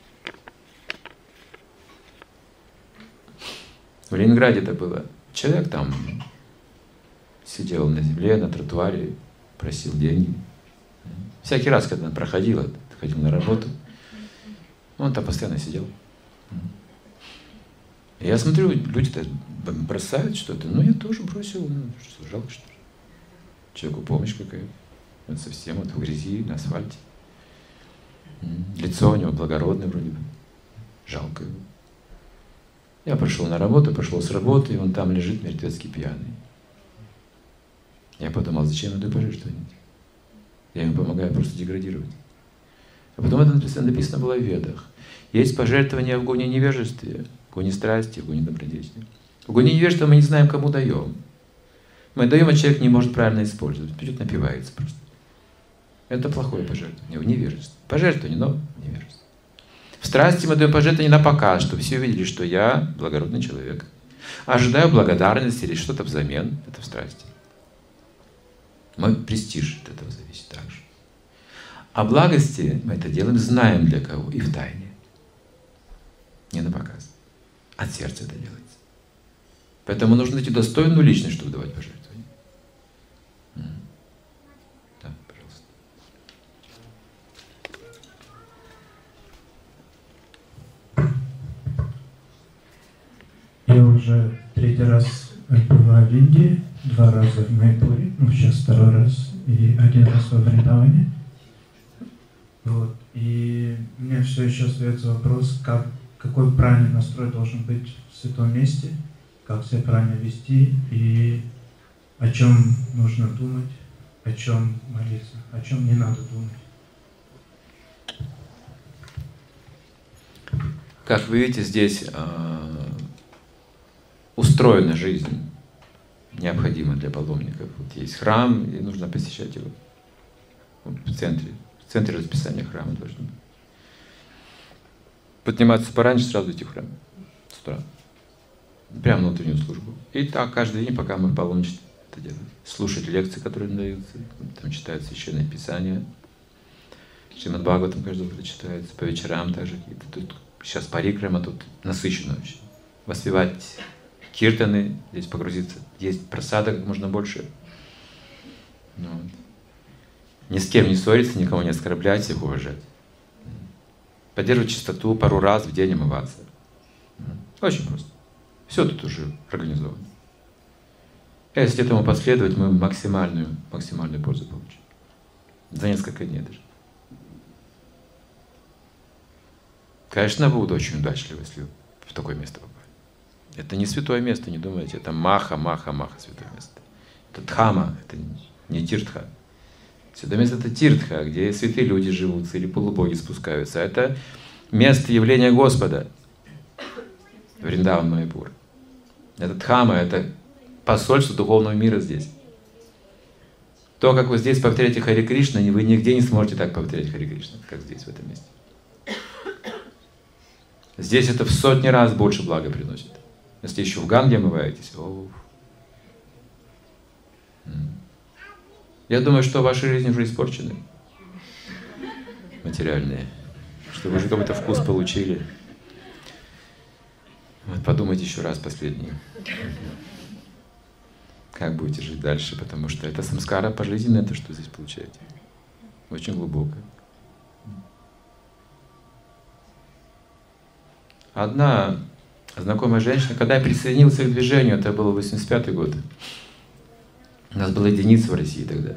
A: В Ленинграде это было. Человек там сидел на земле, на тротуаре, просил деньги. Всякий раз, когда он ходил на работу, он там постоянно сидел. И я смотрю, люди-то бросают что-то. Ну, я тоже бросил. Ну, что, жалко, что ли? Человеку помощь какая-то. Вот совсем вот в грязи, на асфальте. Лицо у него благородное вроде бы. Жалко его. Я пошел на работу, пошел с работы, и он там лежит мертвецкий пьяный. Я подумал, зачем это пожертвовать? Я ему помогаю просто деградировать. А потом это написано было в Ведах. Есть пожертвования в гуне невежестве, в гуне страсти, в гуне добродетели. В гуне невежества мы не знаем, кому даем. Мы даем, а человек не может правильно использовать. Придет, напивается просто. Это плохое пожертвование, в невежестве. Пожертвование, но в невежестве. В страсти мы даем пожертвование на показ, чтобы все увидели, что я благородный человек. Ожидаю благодарности или что-то взамен. Это в страсти. Мой престиж от этого зависит также. А благости мы это делаем, знаем для кого, и в тайне. Не на показ. От сердца это делается. Поэтому нужно найти достойную личность, чтобы давать пожертвования. Да, пожалуйста.
C: Я уже третий раз Была в Индии 2 раза в Майпуре, ну сейчас 2-й раз, и 1 раз во Вриндаване. Вот. И мне все еще остается вопрос, какой правильный настрой должен быть в святом месте, как себя правильно вести и о чем нужно думать, о чем молиться, о чем не надо думать.
A: Как вы видите, здесь устроена жизнь, необходимая для паломников. Вот есть храм, и нужно посещать его. В центре расписания храма должно быть. Подниматься пораньше, сразу идти в храм. С утра. Прямо внутреннюю службу. И так каждый день, пока мы паломничаем, это делаем. Слушать лекции, которые даются. Там читают Священное Писание. Шримад Бхагаватам каждое утро читается. По вечерам также какие-то. Тут сейчас парикрама, тут насыщенно очень. Воспевать киртаны, здесь погрузиться. Есть просада как можно больше. Ну, ни с кем не ссориться, никого не оскорблять, всех уважать. Поддерживать чистоту, пару раз в день омываться. Очень просто. Все тут уже организовано. И если этому последовать, мы максимальную пользу получим. За несколько дней даже. Конечно, будут очень удачливы, если в такое место попали. Это не святое место, не думайте, это маха, святое место. Это дхама, это не тиртха. Святое место — это тиртха, где святые люди живут, или полубоги спускаются. Это место явления Господа. Вриндаван, Майпур. Это дхама, это посольство духовного мира здесь. То, как вы здесь повторяете Харе Кришна, вы нигде не сможете так повторять Харе Кришна, как здесь, в этом месте. Здесь это в сотни раз больше блага приносит. Если еще в Ганге омываетесь, я думаю, что ваши жизни уже испорчены, материальные, что вы уже какой-то вкус получили. Вот подумайте еще раз последний. Как будете жить дальше, потому что это самскара пожизненное, то, что здесь получаете. Очень глубоко. Одна знакомая женщина, когда я присоединился к движению, это был 85-й год. У нас была единица в России тогда.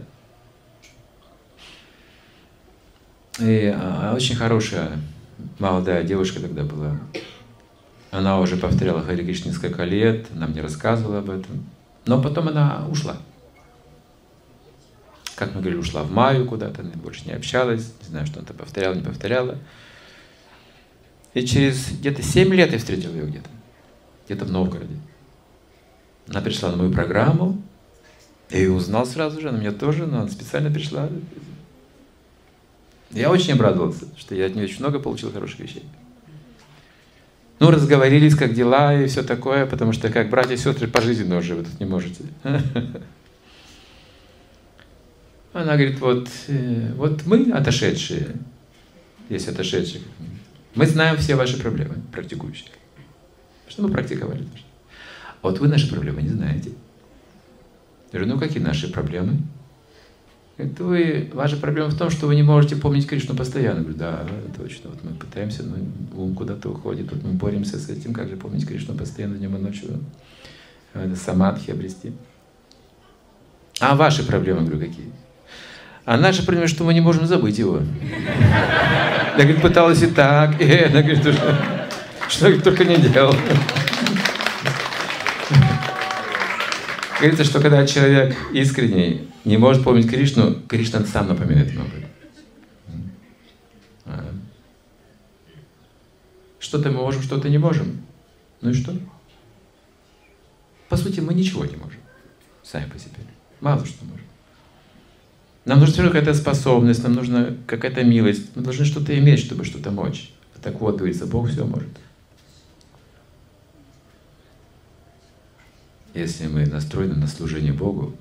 A: И очень хорошая молодая девушка тогда была. Она уже повторяла Харе Кришна несколько лет, она мне рассказывала об этом. Но потом она ушла. Как мы говорили, ушла в Майю куда-то, она больше не общалась, не знаю, что она там повторяла, не повторяла. И через где-то 7 лет я встретил ее где-то в Новгороде. Она пришла на мою программу, я ее узнал сразу же, она меня тоже, но она специально пришла. Я очень обрадовался, что я от нее очень много получил хороших вещей. Ну, разговорились, как дела и все такое, потому что как братья и сестры пожизненно уже вы тут не можете. Она говорит, вот мы отошедшие, есть отошедшие, мы знаем все ваши проблемы, практикующие. Что мы практиковали. А вот вы наши проблемы не знаете. Я говорю, ну какие наши проблемы? Говорит, ваша проблема в том, что вы не можете помнить Кришну постоянно. Я говорю, да, точно. Вот мы пытаемся, но ум куда-то уходит. Вот мы боремся с этим, как же помнить Кришну постоянно днем и ночью. Самадхи обрести. А ваши проблемы, говорю, какие? А наша проблема, что мы не можем забыть его. Я, говорит, пыталась и так, и это, говорит, что только не делал. Говорится, что когда человек искренний, не может помнить Кришну, Кришна сам напоминает ему об этом. Что-то мы можем, что-то не можем. Ну и что? По сути, мы ничего не можем. Сами по себе. Мало что можем. Нам нужна какая-то способность, нам нужна какая-то милость. Мы должны что-то иметь, чтобы что-то мочь. Так вот, говорится, Бог все может. Если мы настроены на служение Богу,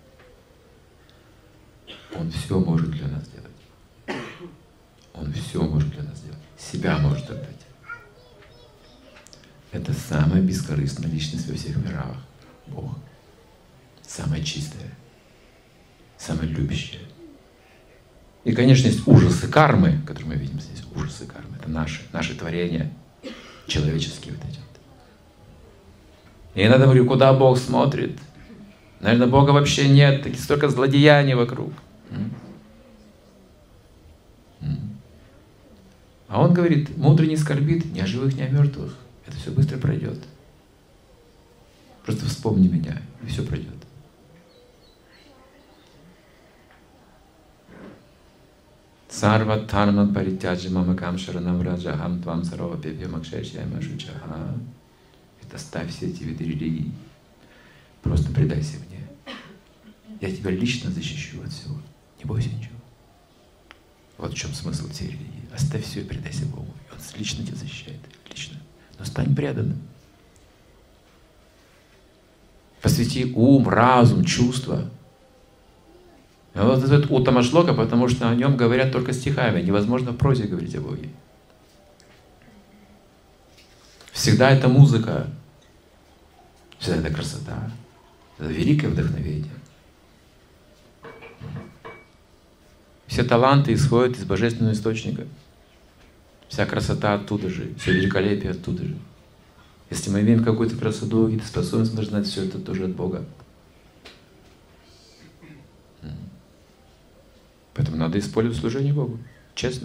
A: Он все может для нас делать. Он все может для нас делать. Себя может отдать. Это самая бескорыстная личность во всех мирах. Бог. Самая чистая. Самая любящая. И, конечно, есть ужасы кармы, которые мы видим здесь. Ужасы кармы. Это наши творения. Человеческие вот эти вот. И иногда говорю, куда Бог смотрит? Наверное, Бога вообще нет, столько злодеяний вокруг. А он говорит, мудрый не скорбит ни о живых, ни о мертвых. Это все быстро пройдет. Просто вспомни меня, и все пройдет. Сарва Тарман Паритяджи Мамакам Шаранам Раджахам Твам Сарова Пепе Макшешьяма Шучаха. Это ставь все эти виды религий. Просто предайся мне. Я тебя лично защищу от всего. Не бойся ничего. Вот в чем смысл всей религии. Оставь все и предайся Богу. И Он лично тебя защищает. Лично. Но стань преданным. Посвяти ум, разум, чувства. Вот называют Уттама Шлока, потому что о нем говорят только стихами. Невозможно в прозе говорить о Боге. Всегда это музыка. Всегда это красота. Это великое вдохновение. Все таланты исходят из божественного источника. Вся красота оттуда же, все великолепие оттуда же. Если мы имеем какую-то красоту, какие-то способности, нужно знать, все это тоже от Бога. Поэтому надо использовать служение Богу. Честно.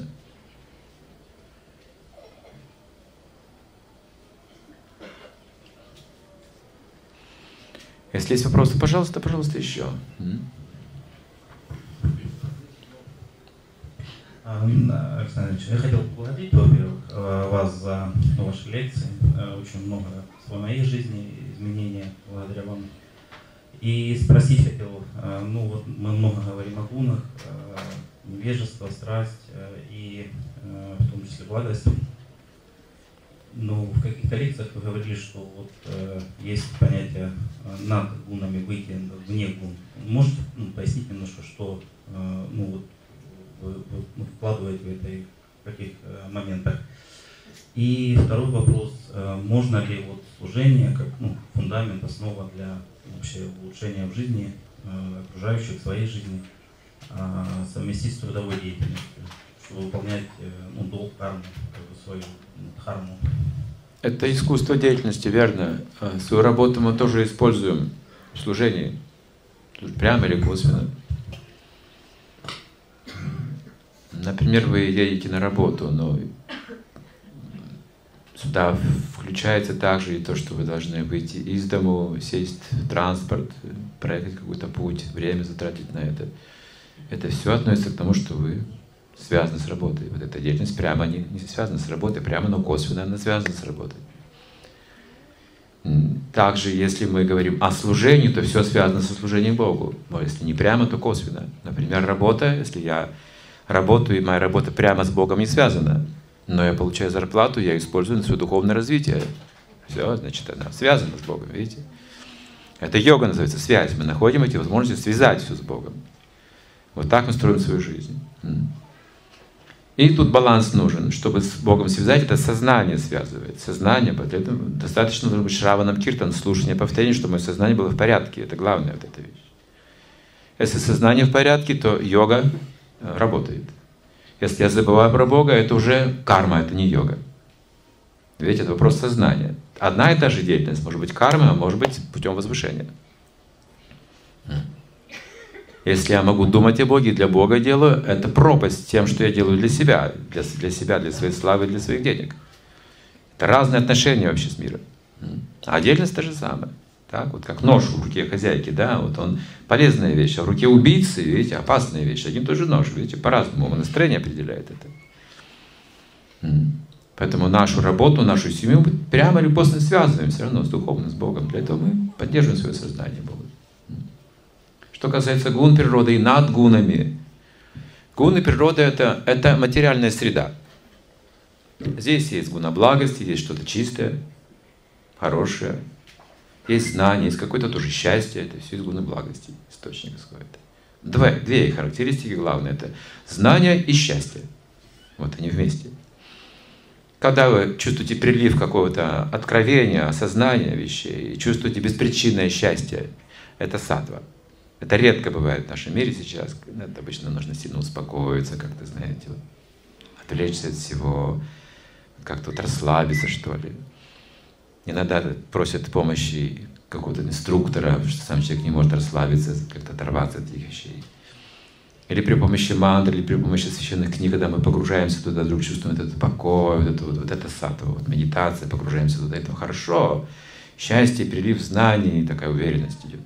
A: Если есть вопросы, пожалуйста, еще.
D: Александр Ильич, я хотел поблагодарить, во-первых, вас за ваши лекции. Очень много в моей жизни изменений благодаря вам. И спросить хотел, ну вот мы много говорим о гунах, невежество, страсть и в том числе благость. Но в каких-то лекциях вы говорили, что вот есть понятие над гунами, выйти вне гун. Можете пояснить немножко, что ну, вот, вы вкладываете в это и в каких моментах? И второй вопрос, можно ли вот служение как фундамент, основа для вообще улучшения в жизни окружающих, своей жизни, совместить с трудовой деятельностью, чтобы выполнять долг, карму, свою дхарму?
A: Это искусство деятельности, верно. Свою работу мы тоже используем в служении, прямо или косвенно. Например, вы едете на работу, но сюда включается также и то, что вы должны выйти из дому, сесть в транспорт, проехать какой-то путь, время затратить на это. Это все относится к тому, что вы связаны с работой. Вот эта деятельность прямо не связана с работой, прямо, но косвенно она связана с работой. Также, если мы говорим о служении, то все связано со служением Богу. Но если не прямо, то косвенно. Например, работа, если я работаю, и моя работа прямо с Богом не связана, но я получаю зарплату, я использую на свое духовное развитие. Все, значит, она связана с Богом, видите? Это йога называется, связь. Мы находим эти возможности связать все с Богом. Вот так мы строим свою жизнь. И тут баланс нужен. Чтобы с Богом связать, это сознание связывает. Сознание, поэтому достаточно должно быть шраванам киртан, слушание, повторение, чтобы мое сознание было в порядке. Это главная вот эта вещь. Если сознание в порядке, то йога работает. Если я забываю про Бога, это уже карма, это не йога. Видите, это вопрос сознания. Одна и та же деятельность может быть карма, а может быть путем возвышения. Если я могу думать о Боге, для Бога делаю, это пропасть тем, что я делаю для себя, для своей славы, для своих денег. Это разные отношения вообще с миром. А деятельность та же самая. Так, вот как нож в руке хозяйки, да, вот он полезная вещь, а в руке убийцы, видите, опасная вещь. Один и тот же нож, видите, по-разному настроение определяет это. Поэтому нашу работу, нашу семью мы прямо или косвенно связываем все равно с духовным, с Богом. Для этого мы поддерживаем свое сознание Бога. Что касается гун природы и над гунами. Гуны природы это материальная среда. Здесь есть гуна благости, есть что-то чистое, хорошее. Есть знание, есть какое-то тоже счастье, это все из гуны благости, источник исходит. Две характеристики главные, это знание и счастье. Вот они вместе. Когда вы чувствуете прилив какого-то откровения, осознания вещей, и чувствуете беспричинное счастье, это саттва. Это редко бывает в нашем мире сейчас. Это обычно нужно сильно успокоиться, как-то, знаете, вот, отвлечься от всего, как-то вот расслабиться, что ли. Иногда просят помощи какого-то инструктора, потому что сам человек не может расслабиться, как-то оторваться от этих вещей. Или при помощи мантр, или при помощи священных книг, когда мы погружаемся туда, вдруг чувствуем этот покой, вот это саттва, вот медитация, погружаемся туда, это хорошо. Счастье, прилив знаний, такая уверенность идет.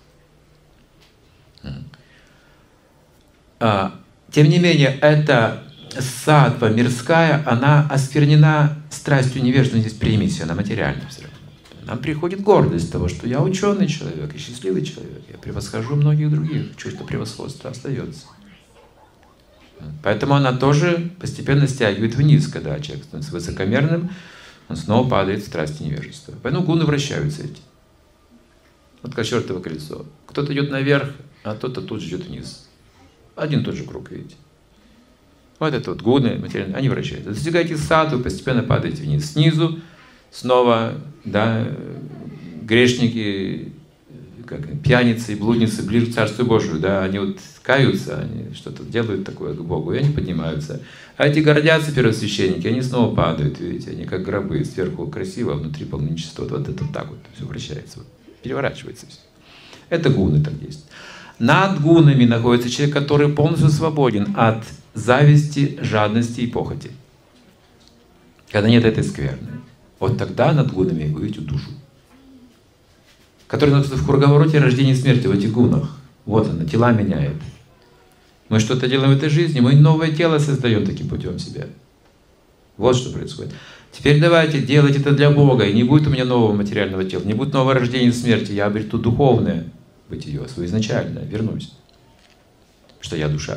A: Тем не менее, эта саттва мирская, она осквернена страстью невежества, здесь преемись, она материальна все равно. Нам приходит гордость того, что я ученый человек и счастливый человек, я превосхожу многих других, чувство превосходства остается. Поэтому она тоже постепенно стягивает вниз, когда человек становится высокомерным, он снова падает в страсти невежества. Поэтому гуны вращаются эти. Вот как чертово колесо. Кто-то идет наверх, а кто-то тут же идет вниз. Один и тот же круг, видите. Вот это вот гуны, материальные, они вращаются. Достигаете саттвы, постепенно падаете вниз. Снизу снова, да, грешники, как, пьяницы и блудницы ближе к Царству Божию, да, они вот каются, они что-то делают такое к Богу, и они поднимаются. А эти гордятся первосвященники, они снова падают, видите, они как гробы, сверху красиво, а внутри полны нечистот. Вот это вот так вот все вращается, вот, переворачивается все. Это гуны так есть. Над гунами находится человек, который полностью свободен от зависти, жадности и похоти. Когда нет этой скверны. Вот тогда над гунами вы видите душу, которая находится в круговороте рождения и смерти, в этих гунах. Вот она, тела меняет. Мы что-то делаем в этой жизни, мы новое тело создаем таким путем себя. Вот что происходит. Теперь давайте делать это для Бога, и не будет у меня нового материального тела, не будет нового рождения и смерти, я обрету духовное бытие, свое изначальное, вернусь. Что я душа.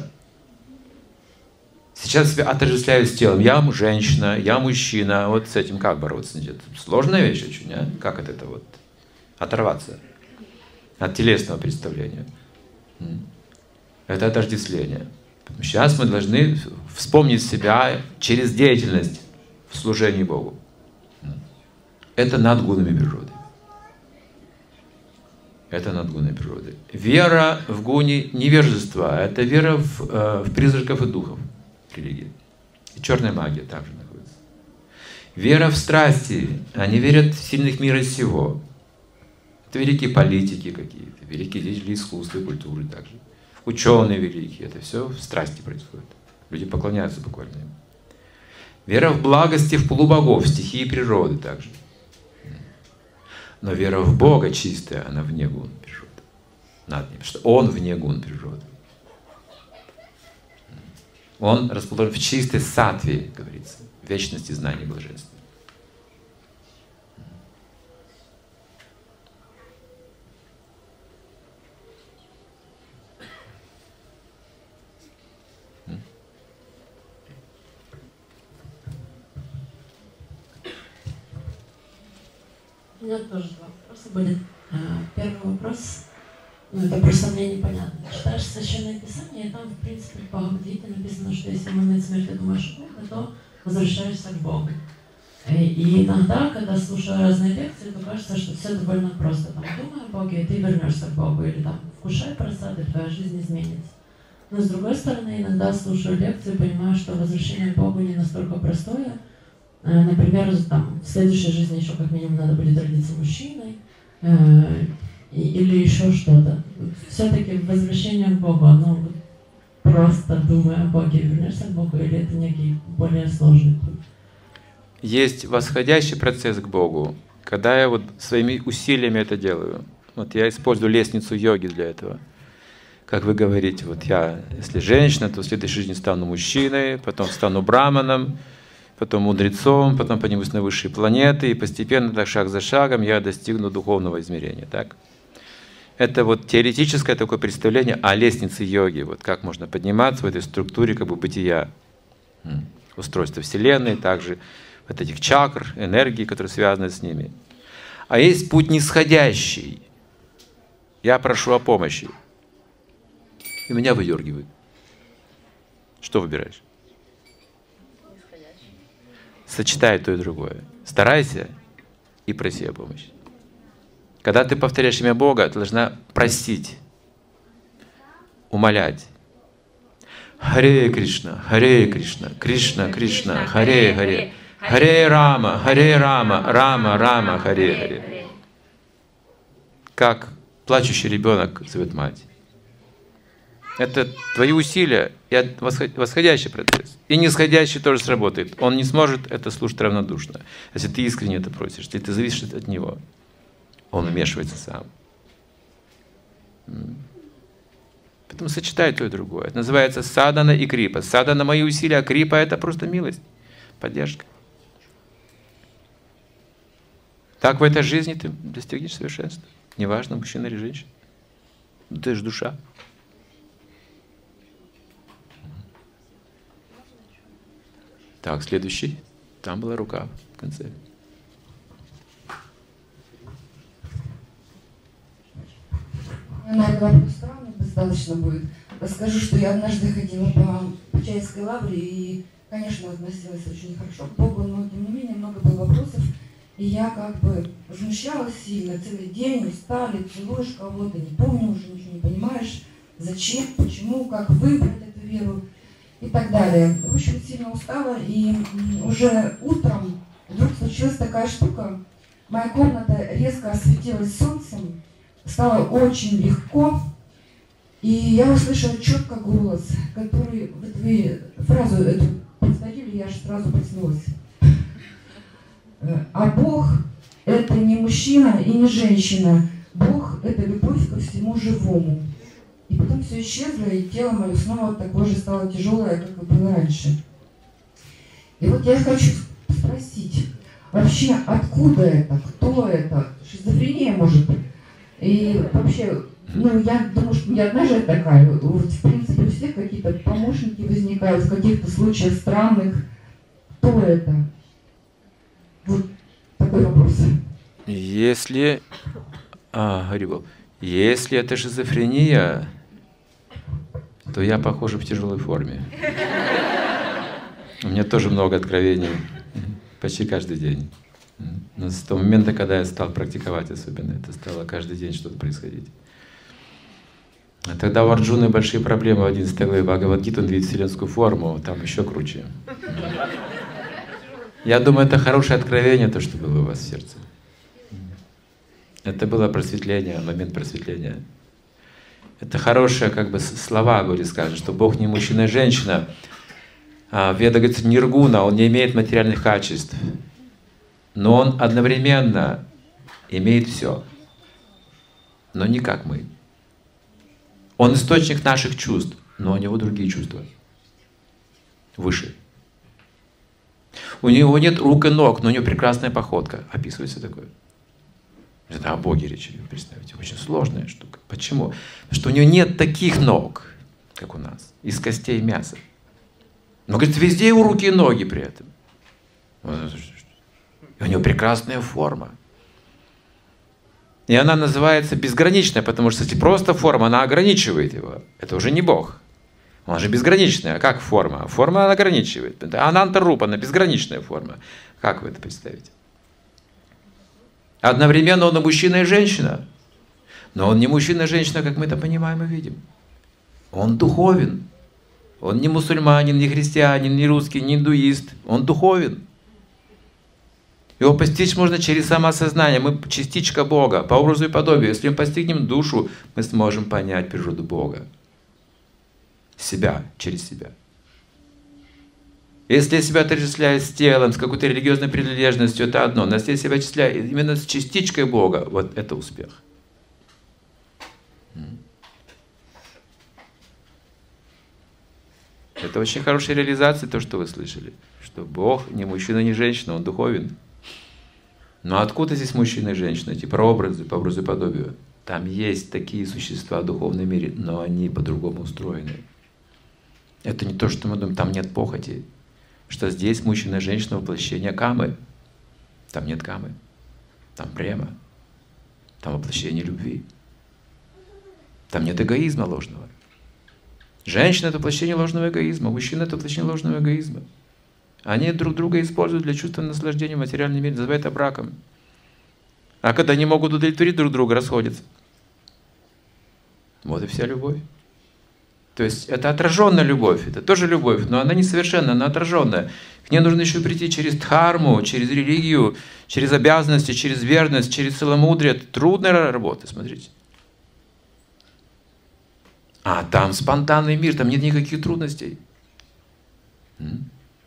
A: Сейчас себя отождествляю с телом. Я женщина, я мужчина. Вот с этим как бороться? Это сложная вещь очень, а? Как это вот оторваться от телесного представления? Это отождествление. Сейчас мы должны вспомнить себя через деятельность в служении Богу. Это над гунами природы. Это над гунами природы. Вера в гуне невежество. Это вера в призраков и духов. Религии. И черная магия также находится. Вера в страсти. Они верят в сильных мира сего. Это великие политики какие-то, великие деятели искусства и культуры также. Ученые великие. Это все в страсти происходит. Люди поклоняются буквально им. Вера в благости, в полубогов, в стихии природы также. Но вера в Бога чистая, она вне гун природы. Над ним. Потому что Он вне гун природы. Он расположен в чистой саттве, говорится, в вечности знания и блаженства.
E: У меня тоже два вопроса будет. Первый вопрос, это просто мне непонятно. Читаешь Священное Писание, и там, в принципе, в Бхагавад-гите написано, что если в момент смерти думаешь о Боге, то возвращаешься к Богу. И иногда, когда слушаю разные лекции, то кажется, что все довольно просто. Там, думай о Боге, и ты вернешься к Богу. Или там, вкушай просады, твоя жизнь изменится. Но с другой стороны, иногда слушаю лекции и понимаю, что возвращение к Богу не настолько простое. Например, там, в следующей жизни еще как минимум надо будет родиться мужчиной. Или еще что-то. Все-таки возвращение к Богу, оно просто думая о Боге, вернешься к Богу, или это некий более сложный путь?
A: Есть восходящий процесс к Богу, когда я вот своими усилиями это делаю. Вот я использую лестницу йоги для этого. Как вы говорите, вот я, если женщина, то в следующей жизни стану мужчиной, потом стану браманом, потом мудрецом, потом поднимусь на высшие планеты, и постепенно, так, шаг за шагом, я достигну духовного измерения. Так? Это вот теоретическое такое представление о лестнице йоги, вот как можно подниматься в этой структуре как бы бытия, устройства Вселенной, также вот этих чакр, энергии, которые связаны с ними. А есть путь нисходящий. Я прошу о помощи. И меня выдергивают. Что выбираешь? Сочетай то и другое. Старайся и проси о помощи. Когда ты повторяешь имя Бога, ты должна просить, умолять. Харе Кришна, Кришна, Кришна, Харе, Харе. Харе Рама, Харе Рама, Рама Рама, Харе Харе. Как плачущий ребенок зовет мать. Это твои усилия и восходящий процесс. И нисходящий тоже сработает. Он не сможет это слушать равнодушно. Если ты искренне это просишь, если ты зависишь от него, он вмешивается сам. Поэтому сочетай то и другое. Это называется садана и крипа. Садана — мои усилия, а крипа — это просто милость, поддержка. Так в этой жизни ты достигнешь совершенства. Неважно, мужчина или женщина. Ты же душа. Так, следующий. Там была рука в конце.
F: Наверное, вопрос странный достаточно будет. Расскажу, что я однажды ходила по Почаевской лавре и, конечно, относилась очень хорошо к Богу, но тем не менее много было вопросов. И я как бы возмущалась сильно, целый день устали, целуешь кого-то, не помню, уже ничего не понимаешь, зачем, почему, как выбрать эту веру и так далее. В общем, сильно устала, и уже утром вдруг случилась такая штука. Моя комната резко осветилась солнцем, стало очень легко, и я услышала четко голос, который, вот вы фразу эту повторили, я аж сразу проснулась. А Бог — это не мужчина и не женщина. Бог — это любовь ко всему живому. И потом все исчезло, и тело мое снова такое же стало тяжелое, как и было раньше. И вот я хочу спросить, вообще откуда это, кто это? Шизофрения, может быть? И вообще, ну, я думаю, что не одна же такая. Вот, в принципе, у всех какие-то помощники возникают, в каких-то случаях странных. Кто это? Вот такой вопрос.
A: Если это шизофрения, то я, похоже, в тяжелой форме. У меня тоже много откровений, почти каждый день. Но с того момента, когда я стал практиковать особенно, это стало каждый день что-то происходить. А тогда у Арджуны большие проблемы в 11 главе Бхагавад-гиты, он видит вселенскую форму, там еще круче. Я думаю, это хорошее откровение, то, что было у вас в сердце. Это было просветление, момент просветления. Это хорошие как бы слова, говорит, скажет, что Бог не мужчина и женщина. В Ведах говорится ниргуна, он не имеет материальных качеств. Но он одновременно имеет все. Но не как мы. Он источник наших чувств, но у него другие чувства. Выше. У него нет рук и ног, но у него прекрасная походка. Описывается такое. Это о Боге речь идет, представьте. Очень сложная штука. Почему? Потому что у него нет таких ног, как у нас, из костей и мяса. Но, говорит, везде его руки и ноги при этом. И у него прекрасная форма. И она называется безграничная, потому что, если просто форма, она ограничивает его. Это уже не Бог. Она же безграничная. А как форма? Форма она ограничивает. Ананта-рупа, она безграничная форма. Как вы это представите? Одновременно он и мужчина, и женщина. Но он не мужчина и женщина, как мы это понимаем и видим. Он духовен. Он не мусульманин, не христианин, не русский, не индуист. Он духовен. Его постичь можно через самоосознание. Мы частичка Бога, по образу и подобию. Если мы постигнем душу, мы сможем понять природу Бога. Себя, через себя. Если я себя отождествляю с телом, с какой-то религиозной принадлежностью, это одно. Но если я себя отождествляю именно с частичкой Бога, вот это успех. Это очень хорошая реализация, то, что вы слышали. Что Бог не мужчина, не женщина, Он духовен. Но откуда здесь мужчина и женщина? Эти прообразы, по образу и подобию. Там есть такие существа в духовном мире, но они по-другому устроены. Это не то, что мы думаем, там нет похоти. Что здесь мужчина и женщина воплощение камы. Там нет камы. Там према. Там воплощение любви. Там нет эгоизма ложного. Женщина — это воплощение ложного эгоизма, мужчина — это воплощение ложного эгоизма. Они друг друга используют для чувственного наслаждения в материальном мире, называют это браком. А когда не могут удовлетворить друг друга, расходятся. Вот и вся любовь. То есть это отраженная любовь, это тоже любовь, но она несовершенная, она отраженная. К ней нужно еще прийти через дхарму, через религию, через обязанности, через верность, через целомудрие. Это трудная работа, смотрите. А там спонтанный мир, там нет никаких трудностей. Потому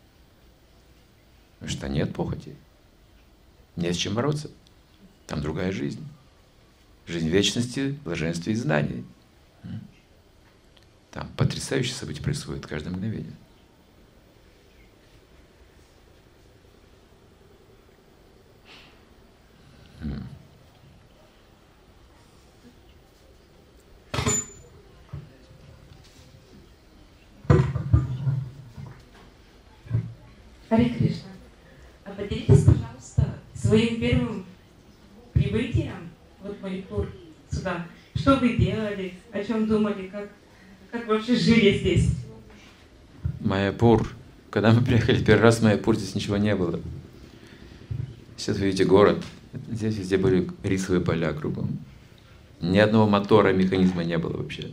A: что нет похоти. Не с чем бороться. Там другая жизнь. Жизнь вечности, блаженства и знаний. Там потрясающие события происходят каждое мгновение.
G: Харе Кришна. А поделитесь, пожалуйста, своим первым прибытием, вот Майяпур, сюда. Что вы делали, о чем думали, как вообще жили здесь?
A: Майяпур. Когда мы приехали первый раз в Майяпур, здесь ничего не было. Сейчас вы видите город. Здесь везде были рисовые поля кругом. Ни одного мотора, механизма не было вообще.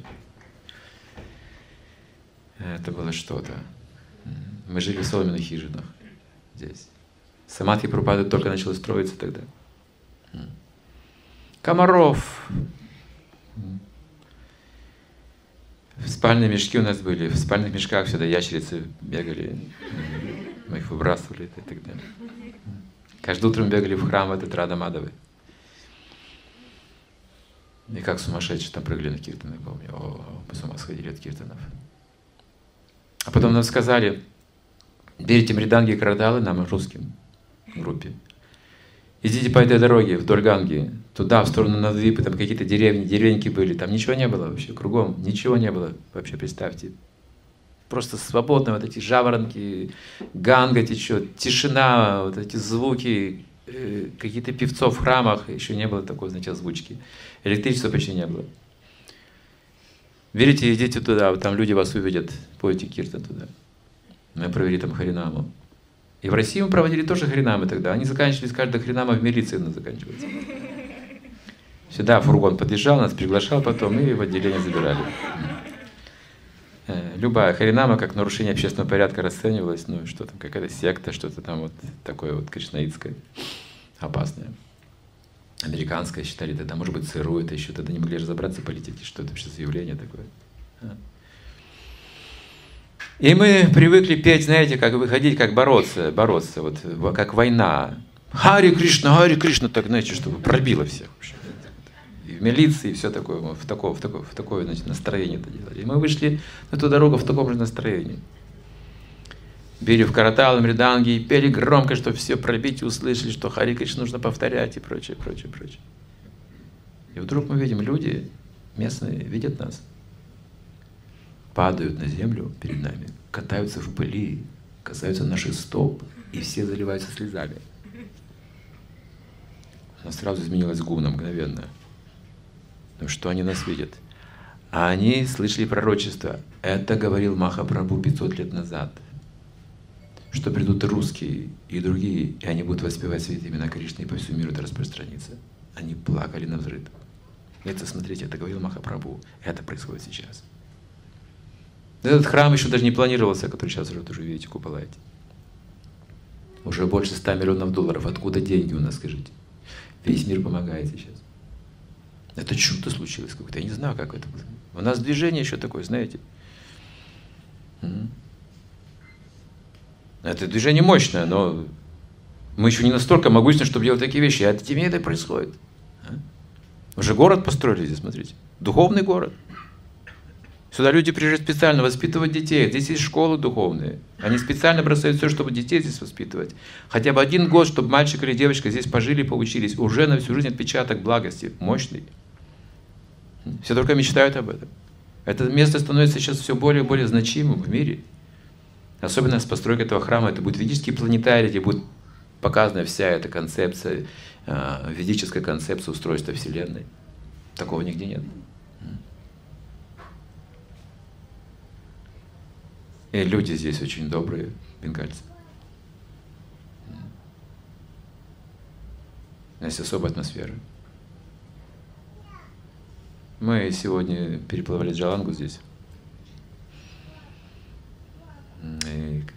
A: Это было что-то. Мы жили в соломенных хижинах здесь. Самадхи Прабхупады только начала строиться тогда. Комаров. Спальные мешки у нас были. В спальных мешках сюда ящерицы бегали. Мы их выбрасывали и так далее. Каждое утро мы бегали в храм, в этот Рада Мадавы. И как сумасшедшие там прыгали на киртаны, помню. Мы с ума сходили от киртанов. А потом нам сказали: берите мриданги и крадалы, нам русским группе. Идите по этой дороге вдоль Ганги, туда, в сторону Навдвипы, там какие-то деревеньки были, там ничего не было вообще, кругом ничего не было вообще, представьте. Просто свободно, вот эти жаворонки, Ганга течет, тишина, вот эти звуки, какие-то певцов в храмах, еще не было такой, знаете, озвучки. Электричества почти не было. Верите, идите туда, там люди вас увидят, пойте киртан туда. Мы провели там харинаму. И в России мы проводили тоже харинамы тогда. Они заканчивались, каждая харинама в милиции заканчивается. Сюда фургон подъезжал, нас приглашал потом и в отделение забирали. Любая харинама как нарушение общественного порядка расценивалась, ну что там, какая-то секта, что-то там вот такое вот кришнаитское, опасное. Американское считали тогда, может быть, ЦРУ, это еще тогда не могли разобраться в политике, что это вообще за явление такое. И мы привыкли петь, знаете, как выходить, как бороться, вот, как война. Хари Кришна, так, знаете, чтобы пробило всех вообще. И в милиции, и все такое, мы в такое, значит, настроение это делали. И мы вышли на эту дорогу в таком же настроении. Били в каратал, мриданги и пели громко, чтобы все пробить и услышали, что Хари Кришна нужно повторять и прочее. И вдруг мы видим, люди местные видят нас, падают на землю перед нами, катаются в пыли, касаются наших стоп, и все заливаются слезами. Она сразу изменилась гуна мгновенно. Ну что они нас видят? А они слышали пророчество. Это говорил Махапрабху 500 лет назад. Что придут и русские, и другие, и они будут воспевать святые имена Кришны, и по всему миру это распространится. Они плакали навзрыд. Это, смотрите, это говорил Махапрабху. Это происходит сейчас. Этот храм еще даже не планировался, который сейчас уже видите, купола эти. Уже больше 100 миллионов долларов. Откуда деньги у нас, скажите? Весь мир помогает сейчас. Это чудо случилось какое-то. Я не знаю, как это было. У нас движение еще такое, знаете. Это движение мощное, но мы еще не настолько могущественны, чтобы делать такие вещи. А тем не менее это происходит. Уже город построили здесь, смотрите. Духовный город. Сюда люди приезжают специально воспитывать детей. Здесь есть школы духовные. Они специально бросают все, чтобы детей здесь воспитывать. Хотя бы 1 год, чтобы мальчик или девочка здесь пожили и поучились. Уже на всю жизнь отпечаток благости мощный. Все только мечтают об этом. Это место становится сейчас все более и более значимым в мире. Особенно с постройкой этого храма. Это будет ведический планетарий, где будет показана вся эта концепция, ведическая концепция устройства Вселенной. Такого нигде нет. И люди здесь очень добрые, бенгальцы. Есть особая атмосфера. Мы сегодня переплывали Джалангу здесь.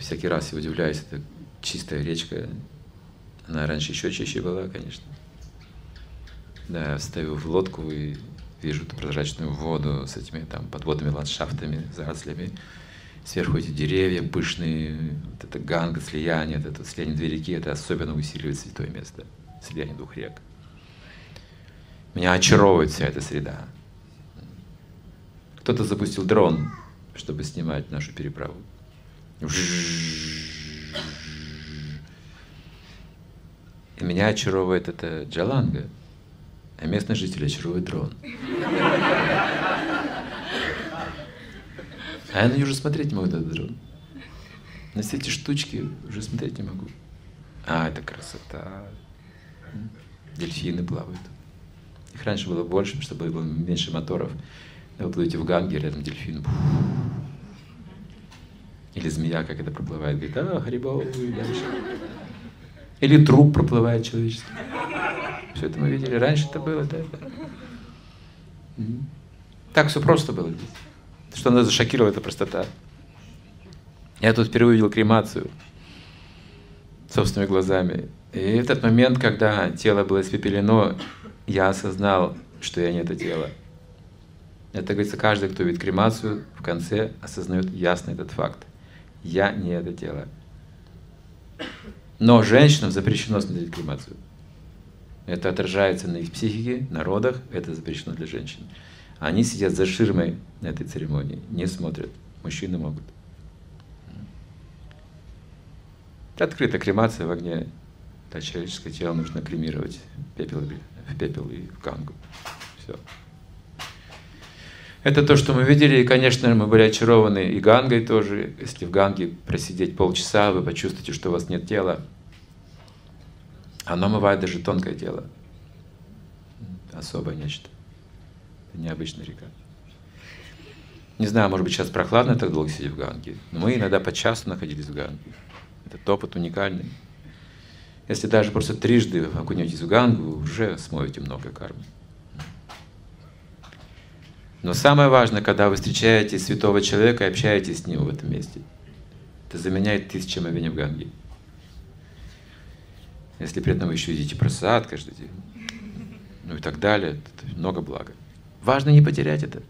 A: Всякий раз я удивляюсь, это чистая речка. Она раньше еще чище была, конечно. Да, я встаю в лодку и вижу эту прозрачную воду с этими там подводными ландшафтами, зарослями. Сверху эти деревья пышные, вот это Ганга, слияние, это слияние две реки, это особенно усиливает святое место, слияние двух рек. Меня очаровывает вся эта среда. Кто-то запустил дрон, чтобы снимать нашу переправу. И меня очаровывает это Джаланга, а местные жители очаровывает дрон. А я на нее уже смотреть не могу, этот дрон. На все эти штучки уже смотреть не могу. А, это красота. Дельфины плавают. Их раньше было больше, чтобы было меньше моторов. Вы плывете в Ганге, рядом дельфин. Или змея, как это проплывает, говорит, а, Харибол, и дальше. Или труп проплывает человеческий. Все это мы видели. Раньше это было, да. Так все просто было здесь. Что нас зашокировала эта простота. Я тут впервые увидел кремацию собственными глазами. И в этот момент, когда тело было испепелено, я осознал, что я не это тело. Это, говорится, каждый, кто видит кремацию, в конце осознает ясно этот факт. Я не это тело. Но женщинам запрещено смотреть кремацию. Это отражается на их психике, на родах, это запрещено для женщин. Они сидят за ширмой на этой церемонии, не смотрят. Мужчины могут. Это открытая кремация в огне. Да, человеческое тело нужно кремировать в пепел и в Гангу. Все. Это то, что мы видели, и, конечно, мы были очарованы и Гангой тоже. Если в Ганге просидеть полчаса, вы почувствуете, что у вас нет тела. Оно омывает даже тонкое тело. Особое нечто. Это необычная река. Не знаю, может быть, сейчас прохладно так долго сидеть в Ганге, но мы иногда по часу находились в Ганге. Этот опыт уникальный. Если даже просто трижды окунетесь в Гангу, вы уже смоете много кармы. Но самое важное, когда вы встречаете святого человека и общаетесь с ним в этом месте, это заменяет 1000 омовений в Ганге. Если при этом вы еще едите прасад каждый день, ну и так далее, это много блага. Важно не потерять это.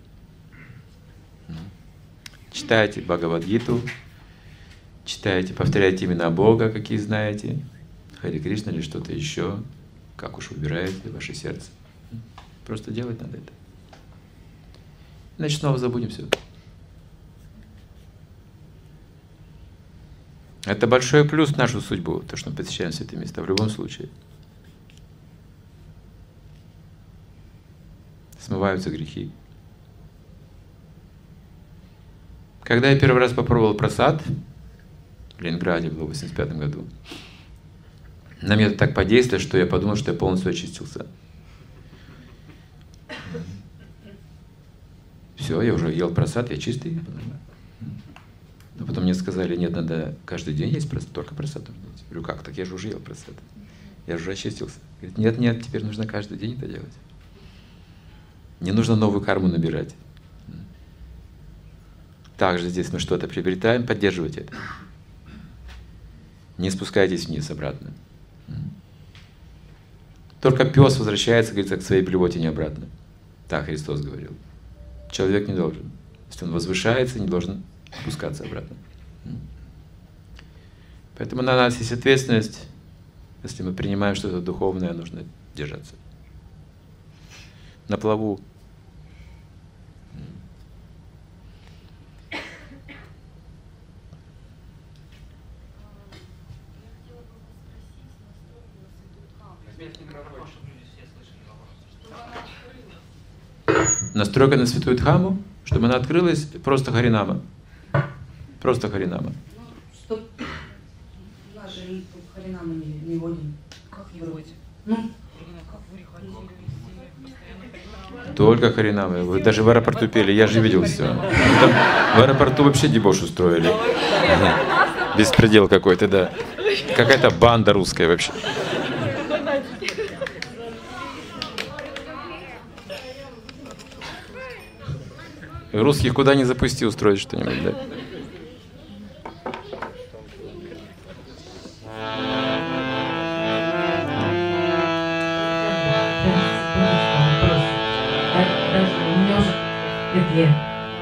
A: Читайте Бхагавад-гиту, читайте, повторяйте имена Бога, какие знаете, Харе Кришна или что-то еще, как уж выбираете ваше сердце. Просто делать надо это. Иначе снова забудем все. Это большой плюс в нашу судьбу, то, что мы посещаем все это место в любом случае. Смываются грехи. Когда я первый раз попробовал прасад в Ленинграде, было в 1985 году, на меня это так подействовало, что я подумал, что я полностью очистился. Все, я уже ел прасад, я чистый. Но потом мне сказали, нет, надо каждый день есть прасад, только прасад нужно есть. Я говорю, как так? Я же уже ел прасад. Я же уже очистился. Говорит, нет, нет, теперь нужно каждый день это делать. Не нужно новую карму набирать. Также здесь мы что-то приобретаем, поддерживайте это. Не спускайтесь вниз обратно. Только пес возвращается, говорится, к своей блевотине обратно. Так Христос говорил. Человек не должен. Если он возвышается, не должен спускаться обратно. Поэтому на нас есть ответственность. Если мы принимаем что-то духовное, нужно держаться. На плаву. Настройка на святую Дхаму, чтобы она открылась, просто Харинама. Просто Харинама.
F: Что нас же Харинама не водим. Как не водим? Ну,
A: только Харинама. Вы даже в аэропорту пели, я же видел все. Там в аэропорту вообще дебош устроили. Беспредел какой-то, да. Какая-то банда русская вообще. Русских куда ни запусти, устроить что-нибудь, да?
E: даже у меня уже лет.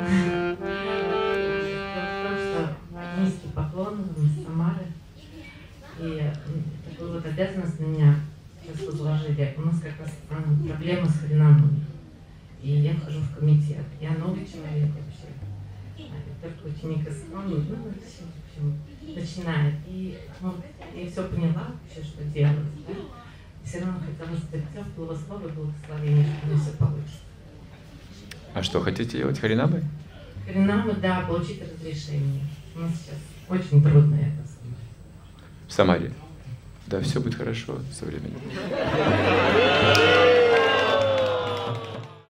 E: Низкий поклон из Самары. И такую вот обязанность на меня сейчас возложили. У нас как раз проблема с Харинамом. И я вхожу в комитет. Я новый человек вообще. Только ученик Искони, в общем, начинает. И я все поняла вообще, что делать. Да? Все равно хотела сказать благословие и благословение, что у меня все получится.
A: А что, хотите делать Харинамы?
E: Харинамы, да, получить разрешение. У нас сейчас очень трудно это.
A: В Самаре. Да, все будет хорошо со временем.